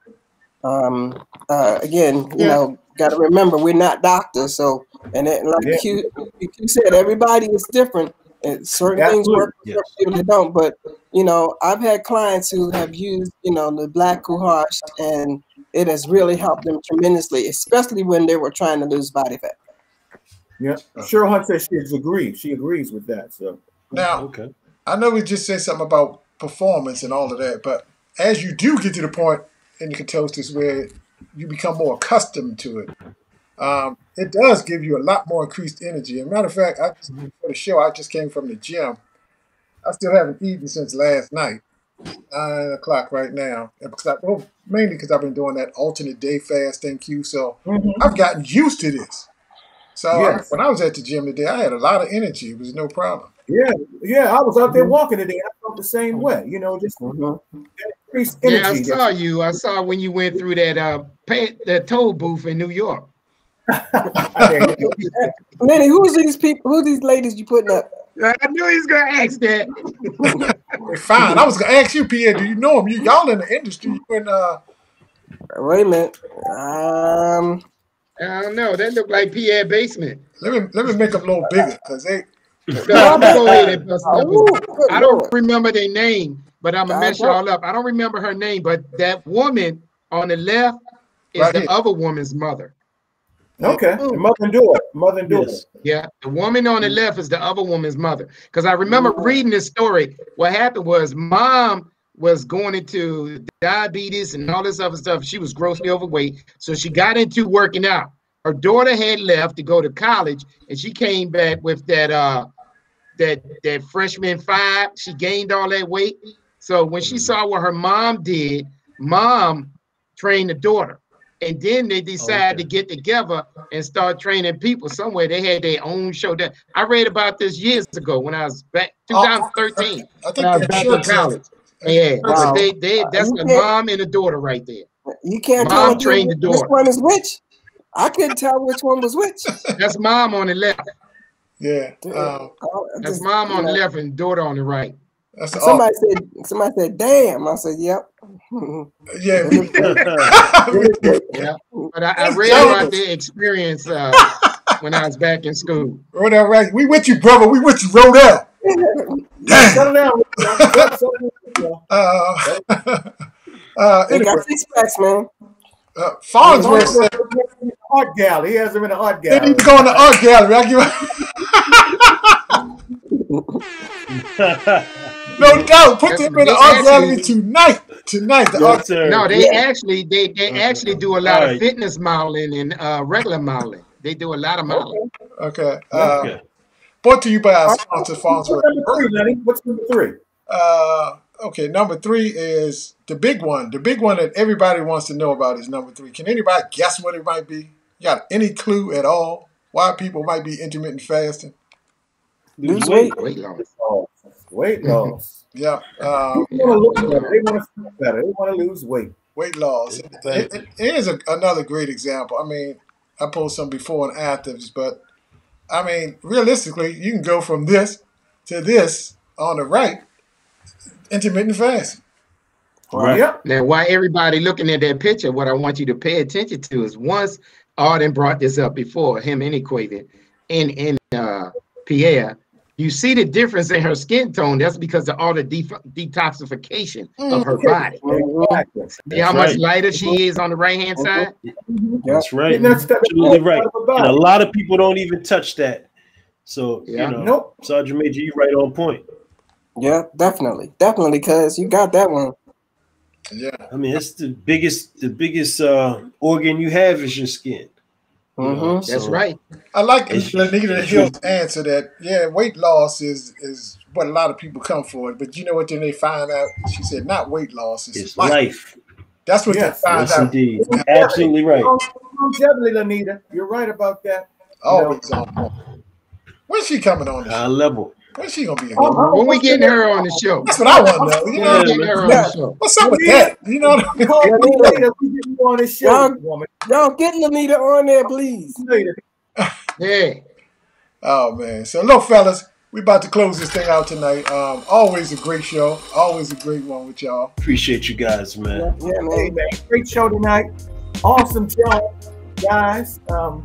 Um, uh, again, you Yeah. know, got to remember we're not doctors, so and it, like Yeah. you, you said, everybody is different. And certain things Absolutely. work for Yes. certain people that don't. But you know, I've had clients who have used, you know, the black cohosh, and it has really helped them tremendously, especially when they were trying to lose body fat. Yeah. Cheryl Hunt says she agrees. She agrees with that. So Now, Okay. I know we just said something about performance and all of that, but as you do get to the point in the ketosis where you become more accustomed to it, um, it does give you a lot more increased energy. As a matter of fact, I, for the show, I just came from the gym. I still haven't eaten since last night, nine o'clock right now. And because I, well, mainly because I've been doing that alternate day fast, thank you. So Mhm. I've gotten used to this. So I- Yes. when I was at the gym today, I had a lot of energy. It was no problem. yeah, yeah, I was out there walking today. I felt the same way. You know, just Mhm. that increased Yeah, I energy. saw you. I saw when you went through that uh pay, that toll booth in New York. that- Lenny, who's these people? Who these ladies you putting up? I knew he was gonna ask that. They're fine. I was going to ask you, Pierre, do you know them? You, y'all in the industry. You in, uh, Wait a minute. Um, I don't know. That looked like Pierre basement. let me let me make them a little bigger because they. No, go ahead and bust it up. Ooh, good I don't Lord. remember their name, but I'm gonna I mess don't. y'all up. I don't remember her name, but that woman on the left is Right the here. other woman's mother. okay, the mother and daughter, mother and daughter. Yes. Yeah, the woman on the left is the other woman's mother. Because I remember reading this story. What happened was mom was going into diabetes and all this other stuff. She was grossly overweight. So she got into working out. Her daughter had left to go to college, and she came back with that uh that that freshman five. She gained all that weight. So when she saw what her mom did, mom trained the daughter. And then they decided Okay. to get together and start training people somewhere. They had their own show. That I read about this years ago when I was back twenty thirteen. I When I think was that back in shirt says. college. Yeah, Wow. but they they that's You the can't- mom and the daughter right there. You can't Mom tell trained the which daughter. one is which. I couldn't tell which one was which. That's mom on the left. Yeah. Um, Oh, I That's just, mom you on the know, left and daughter on the right. that's all. somebody said. Somebody said, "Damn!" I said, "Yep." Yeah. Me, Yeah, but I, I That's read Jonas. about their experience uh, when I was back in school. Rodell, right? We with you, brother. We with you, Rodell. Settle down. Yep, settle down. Uh, uh, They anyway, got six packs, man. uh, Farnsworth said Art gallery. He has them in the art they gallery. need to go in the art gallery. I give no doubt. Put them in the They art actually- gallery tonight. Tonight, the art. Yes, sir. No, they Yeah. actually they they actually do a lot Alright. of fitness modeling and uh, regular modeling. They do a lot of modeling. Okay. Uh, Okay. brought to you by our sponsor, Farnsworth. What's number three, Lenny? What's number three? Uh, okay, number three is the big one. The big one that everybody wants to know about is number three. Can anybody guess what it might be? You got any clue at all why people might be intermittent fasting? Lose weight. Weight loss. Oh, weight loss. Yeah, um, They want to look better. They want to feel better. They want to lose weight. weight loss. It, it, it is a, another great example. I mean, I posted some before and afters, but I mean, realistically, you can go from this to this on the right, intermittent fasting. Right. Yep. Now, why everybody looking at that picture, what I want you to pay attention to is once Arden brought this up before, him and Equated, and, and uh, Pierre, you see the difference in her skin tone. That's because of all the de detoxification of her body. Exactly. See how much lighter she is on the right-hand side? That's right. That's Absolutely right. And a lot of people don't even touch that. So, Yeah. you know, Nope. Sergeant Major, you right on point. Yeah, definitely, definitely, cuz you got that one. Yeah. I mean, it's the biggest, the biggest uh, organ you have is your skin. You know, Mhm. That's so right. I like It's- Lanita it's Hill's answer that, yeah, weight loss is is what a lot of people come for. But you know what? Then they find out, she said, not weight loss, it's, It's life. life. That's what Yes. they find Yes, out. indeed. Absolutely right. Longevity, Lanita. You're right about that. Always on point. When's she coming on the High show? level. When's she gonna be Oh, on? oh, When we what's getting the- her on the show? That's what I want to know. You When know, we getting her on Yeah. the show? what's up with that? You know what I mean? Call me Lanita. later. We get you on this show, Y'all- woman. Y'all get Lanita on there, please. Later. Yeah. Oh man. So look, fellas, we about to close this thing out tonight. Um, always a great show. Always a great one with y'all. Appreciate you guys, man. Yeah, Hey, man. man, great show tonight. Awesome show, guys. Um,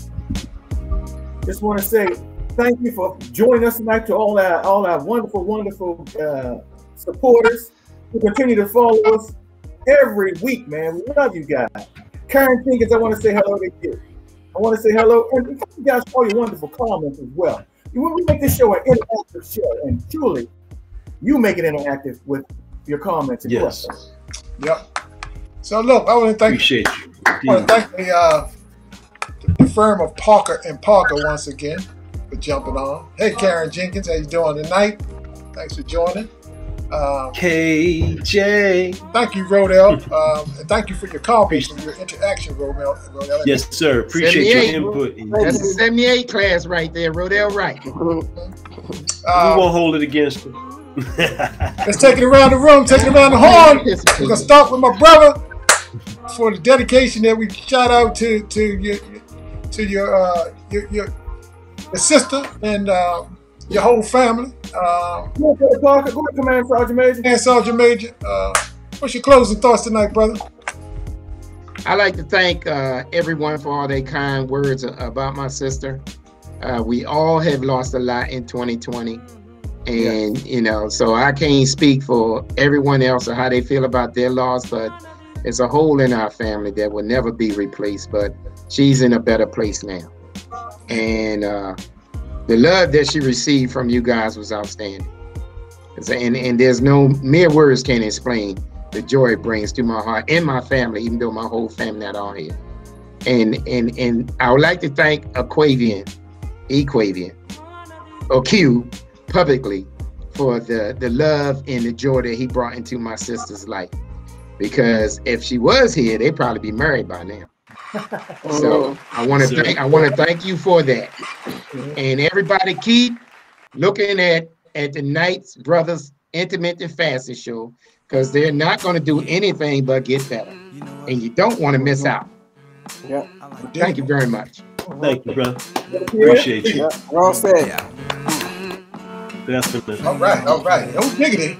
just want to say thank you for joining us tonight, to all our all our wonderful, wonderful uh, supporters who continue to follow us every week, man. We love you guys. Karen Jenkins, I want to say hello to you. I want to say hello, and thank you guys for all your wonderful comments as well. When we make this show an interactive show, and truly, you make it interactive with your comments and Yes. questions. Yep. So look, I want to thank Appreciate you. I want to thank the, uh, the firm of Parker and Parker once again for jumping on. Hey, Karen Jenkins, how you doing tonight? Thanks for joining. Um, K J. thank you, Rodell. Um, and thank you for your comments and your interaction, Rodell. Rodell. Yes, sir. Appreciate your seventy-eight. input. That's the seventy-eight class right there, Rodell Wright. We Um, won't hold it against him. let's take it around the room, take it around the horn. We're gonna start with my brother for the dedication that we shout out to to your to your uh, your, your your sister and uh, your whole family. Um, Go ahead, Parker. Go ahead, Command Sergeant Major. and Sergeant Major, uh, what's your closing thoughts tonight, brother? I'd like to thank uh, everyone for all their kind words about my sister. Uh, we all have lost a lot in twenty twenty. And, yes. you know, so I can't speak for everyone else or how they feel about their loss, but it's a hole in our family that will never be replaced. But she's in a better place now. And uh, the love that she received from you guys was outstanding. And, and there's no mere words can explain the joy it brings to my heart and my family, even though my whole family not on here. And and and I would like to thank Aquavian, Equavian, or Q, publicly for the, the love and the joy that he brought into my sister's life. Because if she was here, they'd probably be married by now. So I want to thank I want to thank you for that. And everybody keep looking at at the Knights Brothers Intimate and Fashion Show, because they're not going to do anything but get better. And you don't want to miss out. Yeah. Thank you very much. Thank you, brother. Appreciate you. Yeah, well said. Definitely. All right, all right. No diggity.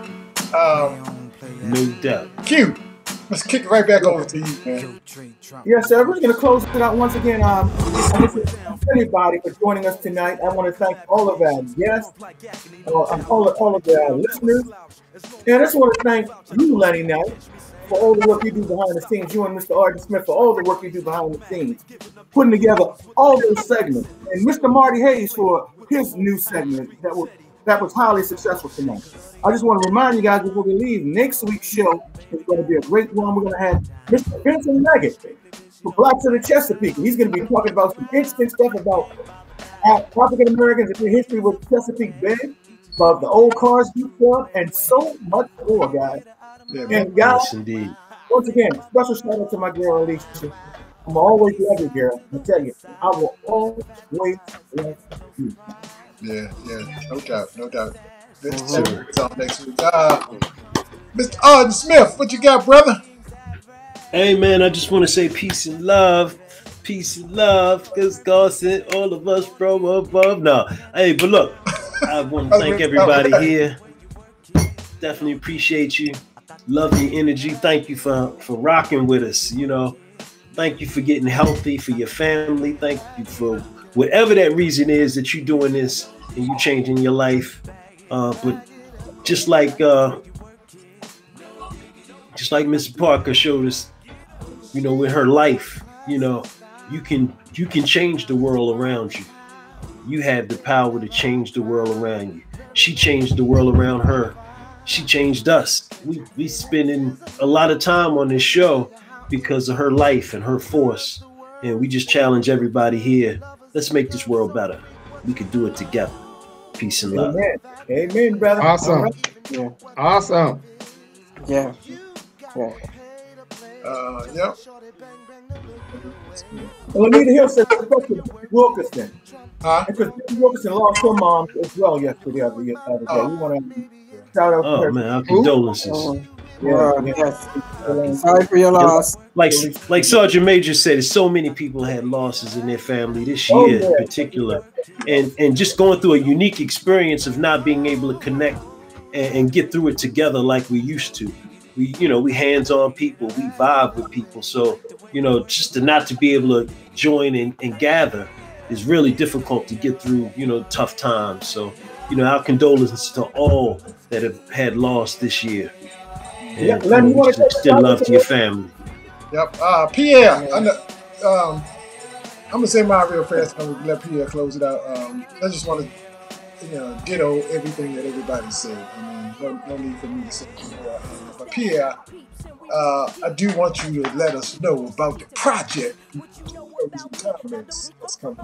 Um, no doubt. Q, let's kick it right back over to you, man. Yes, sir. We're going to close it out once again. Um, I want to thank everybody for joining us tonight. I want to thank all of our guests, uh, all, of, all of our listeners. And I just want to thank you, Lenny Knight, for all the work you do behind the scenes. You and Mister Arden Smith for all the work you do behind the scenes, putting together all those segments. And Mister Marty Hayes for his new segment that was that was highly successful tonight. I just want to remind you guys before we leave, next week's show is going to be a great one. We're going to have Mister Vincent Leggett for Blacks of the Chesapeake. He's going to be talking about some interesting stuff about African Americans and their history with Chesapeake Bay, about the old cars you club, and so much more, guys. Yeah, and guys, yes, indeed. Once again, special shout out to my girl Alecia. I'm always love you, girl. I tell you, I will always love you. Yeah, yeah, no doubt, no doubt. Good to see you next week. Uh, Mister Arden Smith, what you got, brother? Hey, man, I just want to say peace and love. Peace and love, because God sent all of us from above. No, hey, but look, I want to thank everybody here. Definitely appreciate you. Love your energy. Thank you for for rocking with us. You know, thank you for getting healthy for your family. Thank you for whatever that reason is that you're doing this and you changing your life. Uh, but just like uh, just like Miss Parker showed us, you know, with her life, you know, you can you can change the world around you. You have the power to change the world around you. She changed the world around her. She changed us. We we spending a lot of time on this show because of her life and her force. And we just challenge everybody here. Let's make this world better. We could do it together. Peace and love. Amen. Amen, brother. Awesome. Right. Yeah. Awesome. Yeah. Yeah. Uh, yep. Well, Anita Hill said, especially Wilkerson. Huh? Because Wilkerson lost her mom as well yesterday. The other, the other day. Oh. We want to shout out to Oh her. man, our condolences. Oh, Yeah, well, yeah. yes. Sorry for your loss. Like like Sergeant Major said, so many people had losses in their family this Oh, year yeah. in particular, and and just going through a unique experience of not being able to connect and, and get through it together like we used to. We you know we hands-on people, we vibe with people, so you know just to not to be able to join and, and gather is really difficult to get through you know tough times. So you know our condolences to all that have had loss this year. And Yeah, Len, you wanna take a still shot love at to your this? family. Yep. Uh, Pierre, I know, um, I'm gonna say mine real fast. I'm gonna let Pierre close it out. Um, I just want to, you know, ditto everything that everybody said. I mean, no, no need for me to say more. Um, but Pierre, uh, I do want you to let us know about the project. Comments that's coming.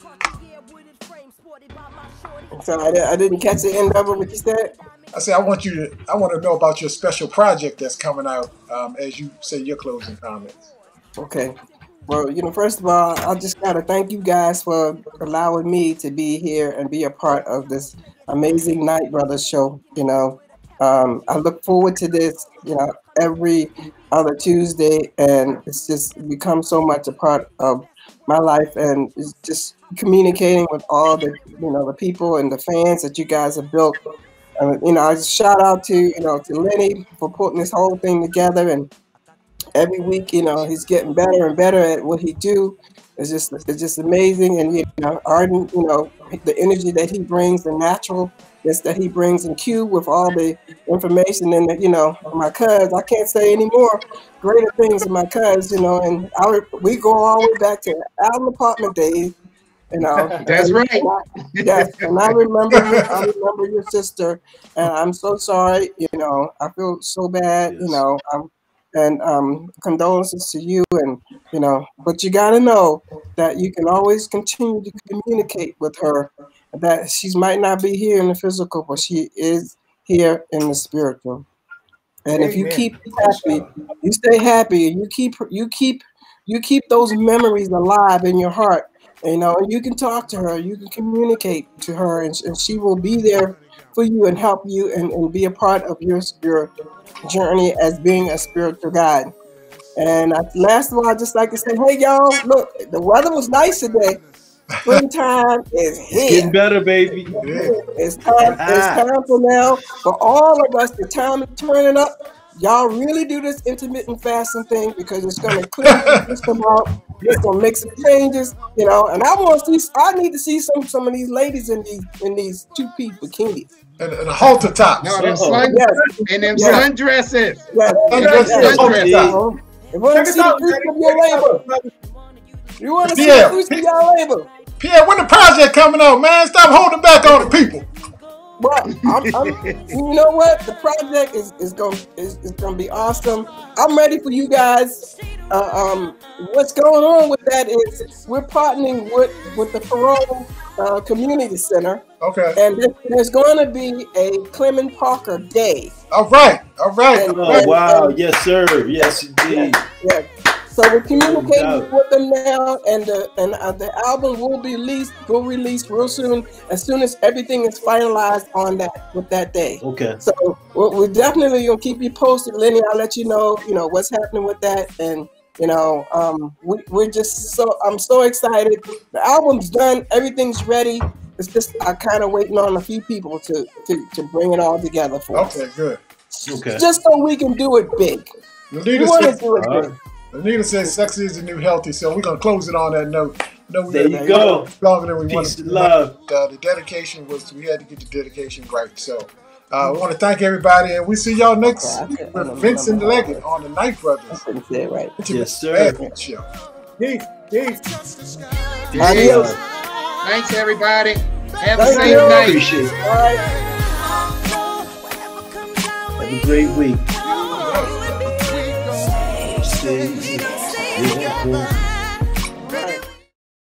So I, di- I didn't catch the end of it. What you said? I say I want you to. I want to know about your special project that's coming out. Um, as you say your closing comments. Okay. Well, you know, first of all, I just gotta thank you guys for allowing me to be here and be a part of this amazing Night Brothers show. You know, um, I look forward to this. You know, every other Tuesday, and it's just become so much a part of my life, and it's just communicating with all the you know the people and the fans that you guys have built. Uh, you know, I just shout out to you know to Lenny for putting this whole thing together, and every week, you know, he's getting better and better at what he do. It's just it's just amazing, and you know, Arden, you know, the energy that he brings, the naturalness that he brings, and Q with all the information, and you know, my cuz, I can't say any more greater things than my cuz, you know, and I, we go all the way back to Allen apartment days. You know, That's and, right. and I, yes, and I remember, I remember your sister, and I'm so sorry. You know, I feel so bad. Yes. You know, I'm, and um, condolences to you, and you know, but you got to know that you can always continue to communicate with her. That she might not be here in the physical, but she is here in the spiritual. And if you Amen. keep happy, you stay happy, and you keep you keep you keep those memories alive in your heart. You know, and you can talk to her, you can communicate to her, and, and she will be there for you and help you and, and be a part of your your journey as being a spiritual guide. And I, last of all, I just like to say, hey y'all, look, the weather was nice today. Springtime is It's here. getting better, baby. It's time. It's time for now for all of us. The time is turning up. Y'all really do this intermittent fasting thing because it's going to clear the system out. It's going to make some changes, you know. And I want to see. I need to see some some of these ladies in these in these two-piece bikinis. And, and a halter top. No, them Uh-oh. sun Yes. and them Yes. sundresses. Yes. Sundresses. Yes. Sundresses. Sundresses. You know. If you want to Check see us out, the fruits check of your us labor, out. you want to see Yeah. the fruits of your labor. Pierre, when the project coming out, man? Stop holding back on the people. Well, I'm, I'm, you know what? The project is, is going is, is going to be awesome. I'm ready for you guys. Uh, um, what's going on with that is we're partnering with with the Parole uh, Community Center, Okay. and there's, there's going to be a Clement Parker Day. All right. All right. And- Oh wow, yes sir, yes indeed. Yeah. So we're communicating No doubt. with them now, and the and uh, the album will be released will release real soon, as soon as everything is finalized on that with that day. Okay. So we're, we're definitely gonna keep you posted, Lenny. I'll let you know, you know, what's happening with that, and you know, um, we, we're just so I'm so excited. The album's done, everything's ready. It's just I kind of waiting on a few people to, to to bring it all together for us. Okay. Good. Okay. Just so we can do it big. Lanita We want to says, do it uh, big. Lanita says sexy is the new healthy, so we're gonna close it on that note. No, we There had you go. longer than we Peace wanted and to. love. Uh, the dedication was we had to get the dedication right. So uh, we want to thank everybody, and we see y'all next Okay, I week said- with I don't Vince and know. Leggett on the Night I Brothers couldn't say it right. Intimate Yes, sir. Bad Show. Peace, peace. Adios. Thanks, everybody. Have a Thank safe you. night. Appreciate it. All right. Have a great week. Stay, stay, stay, stay,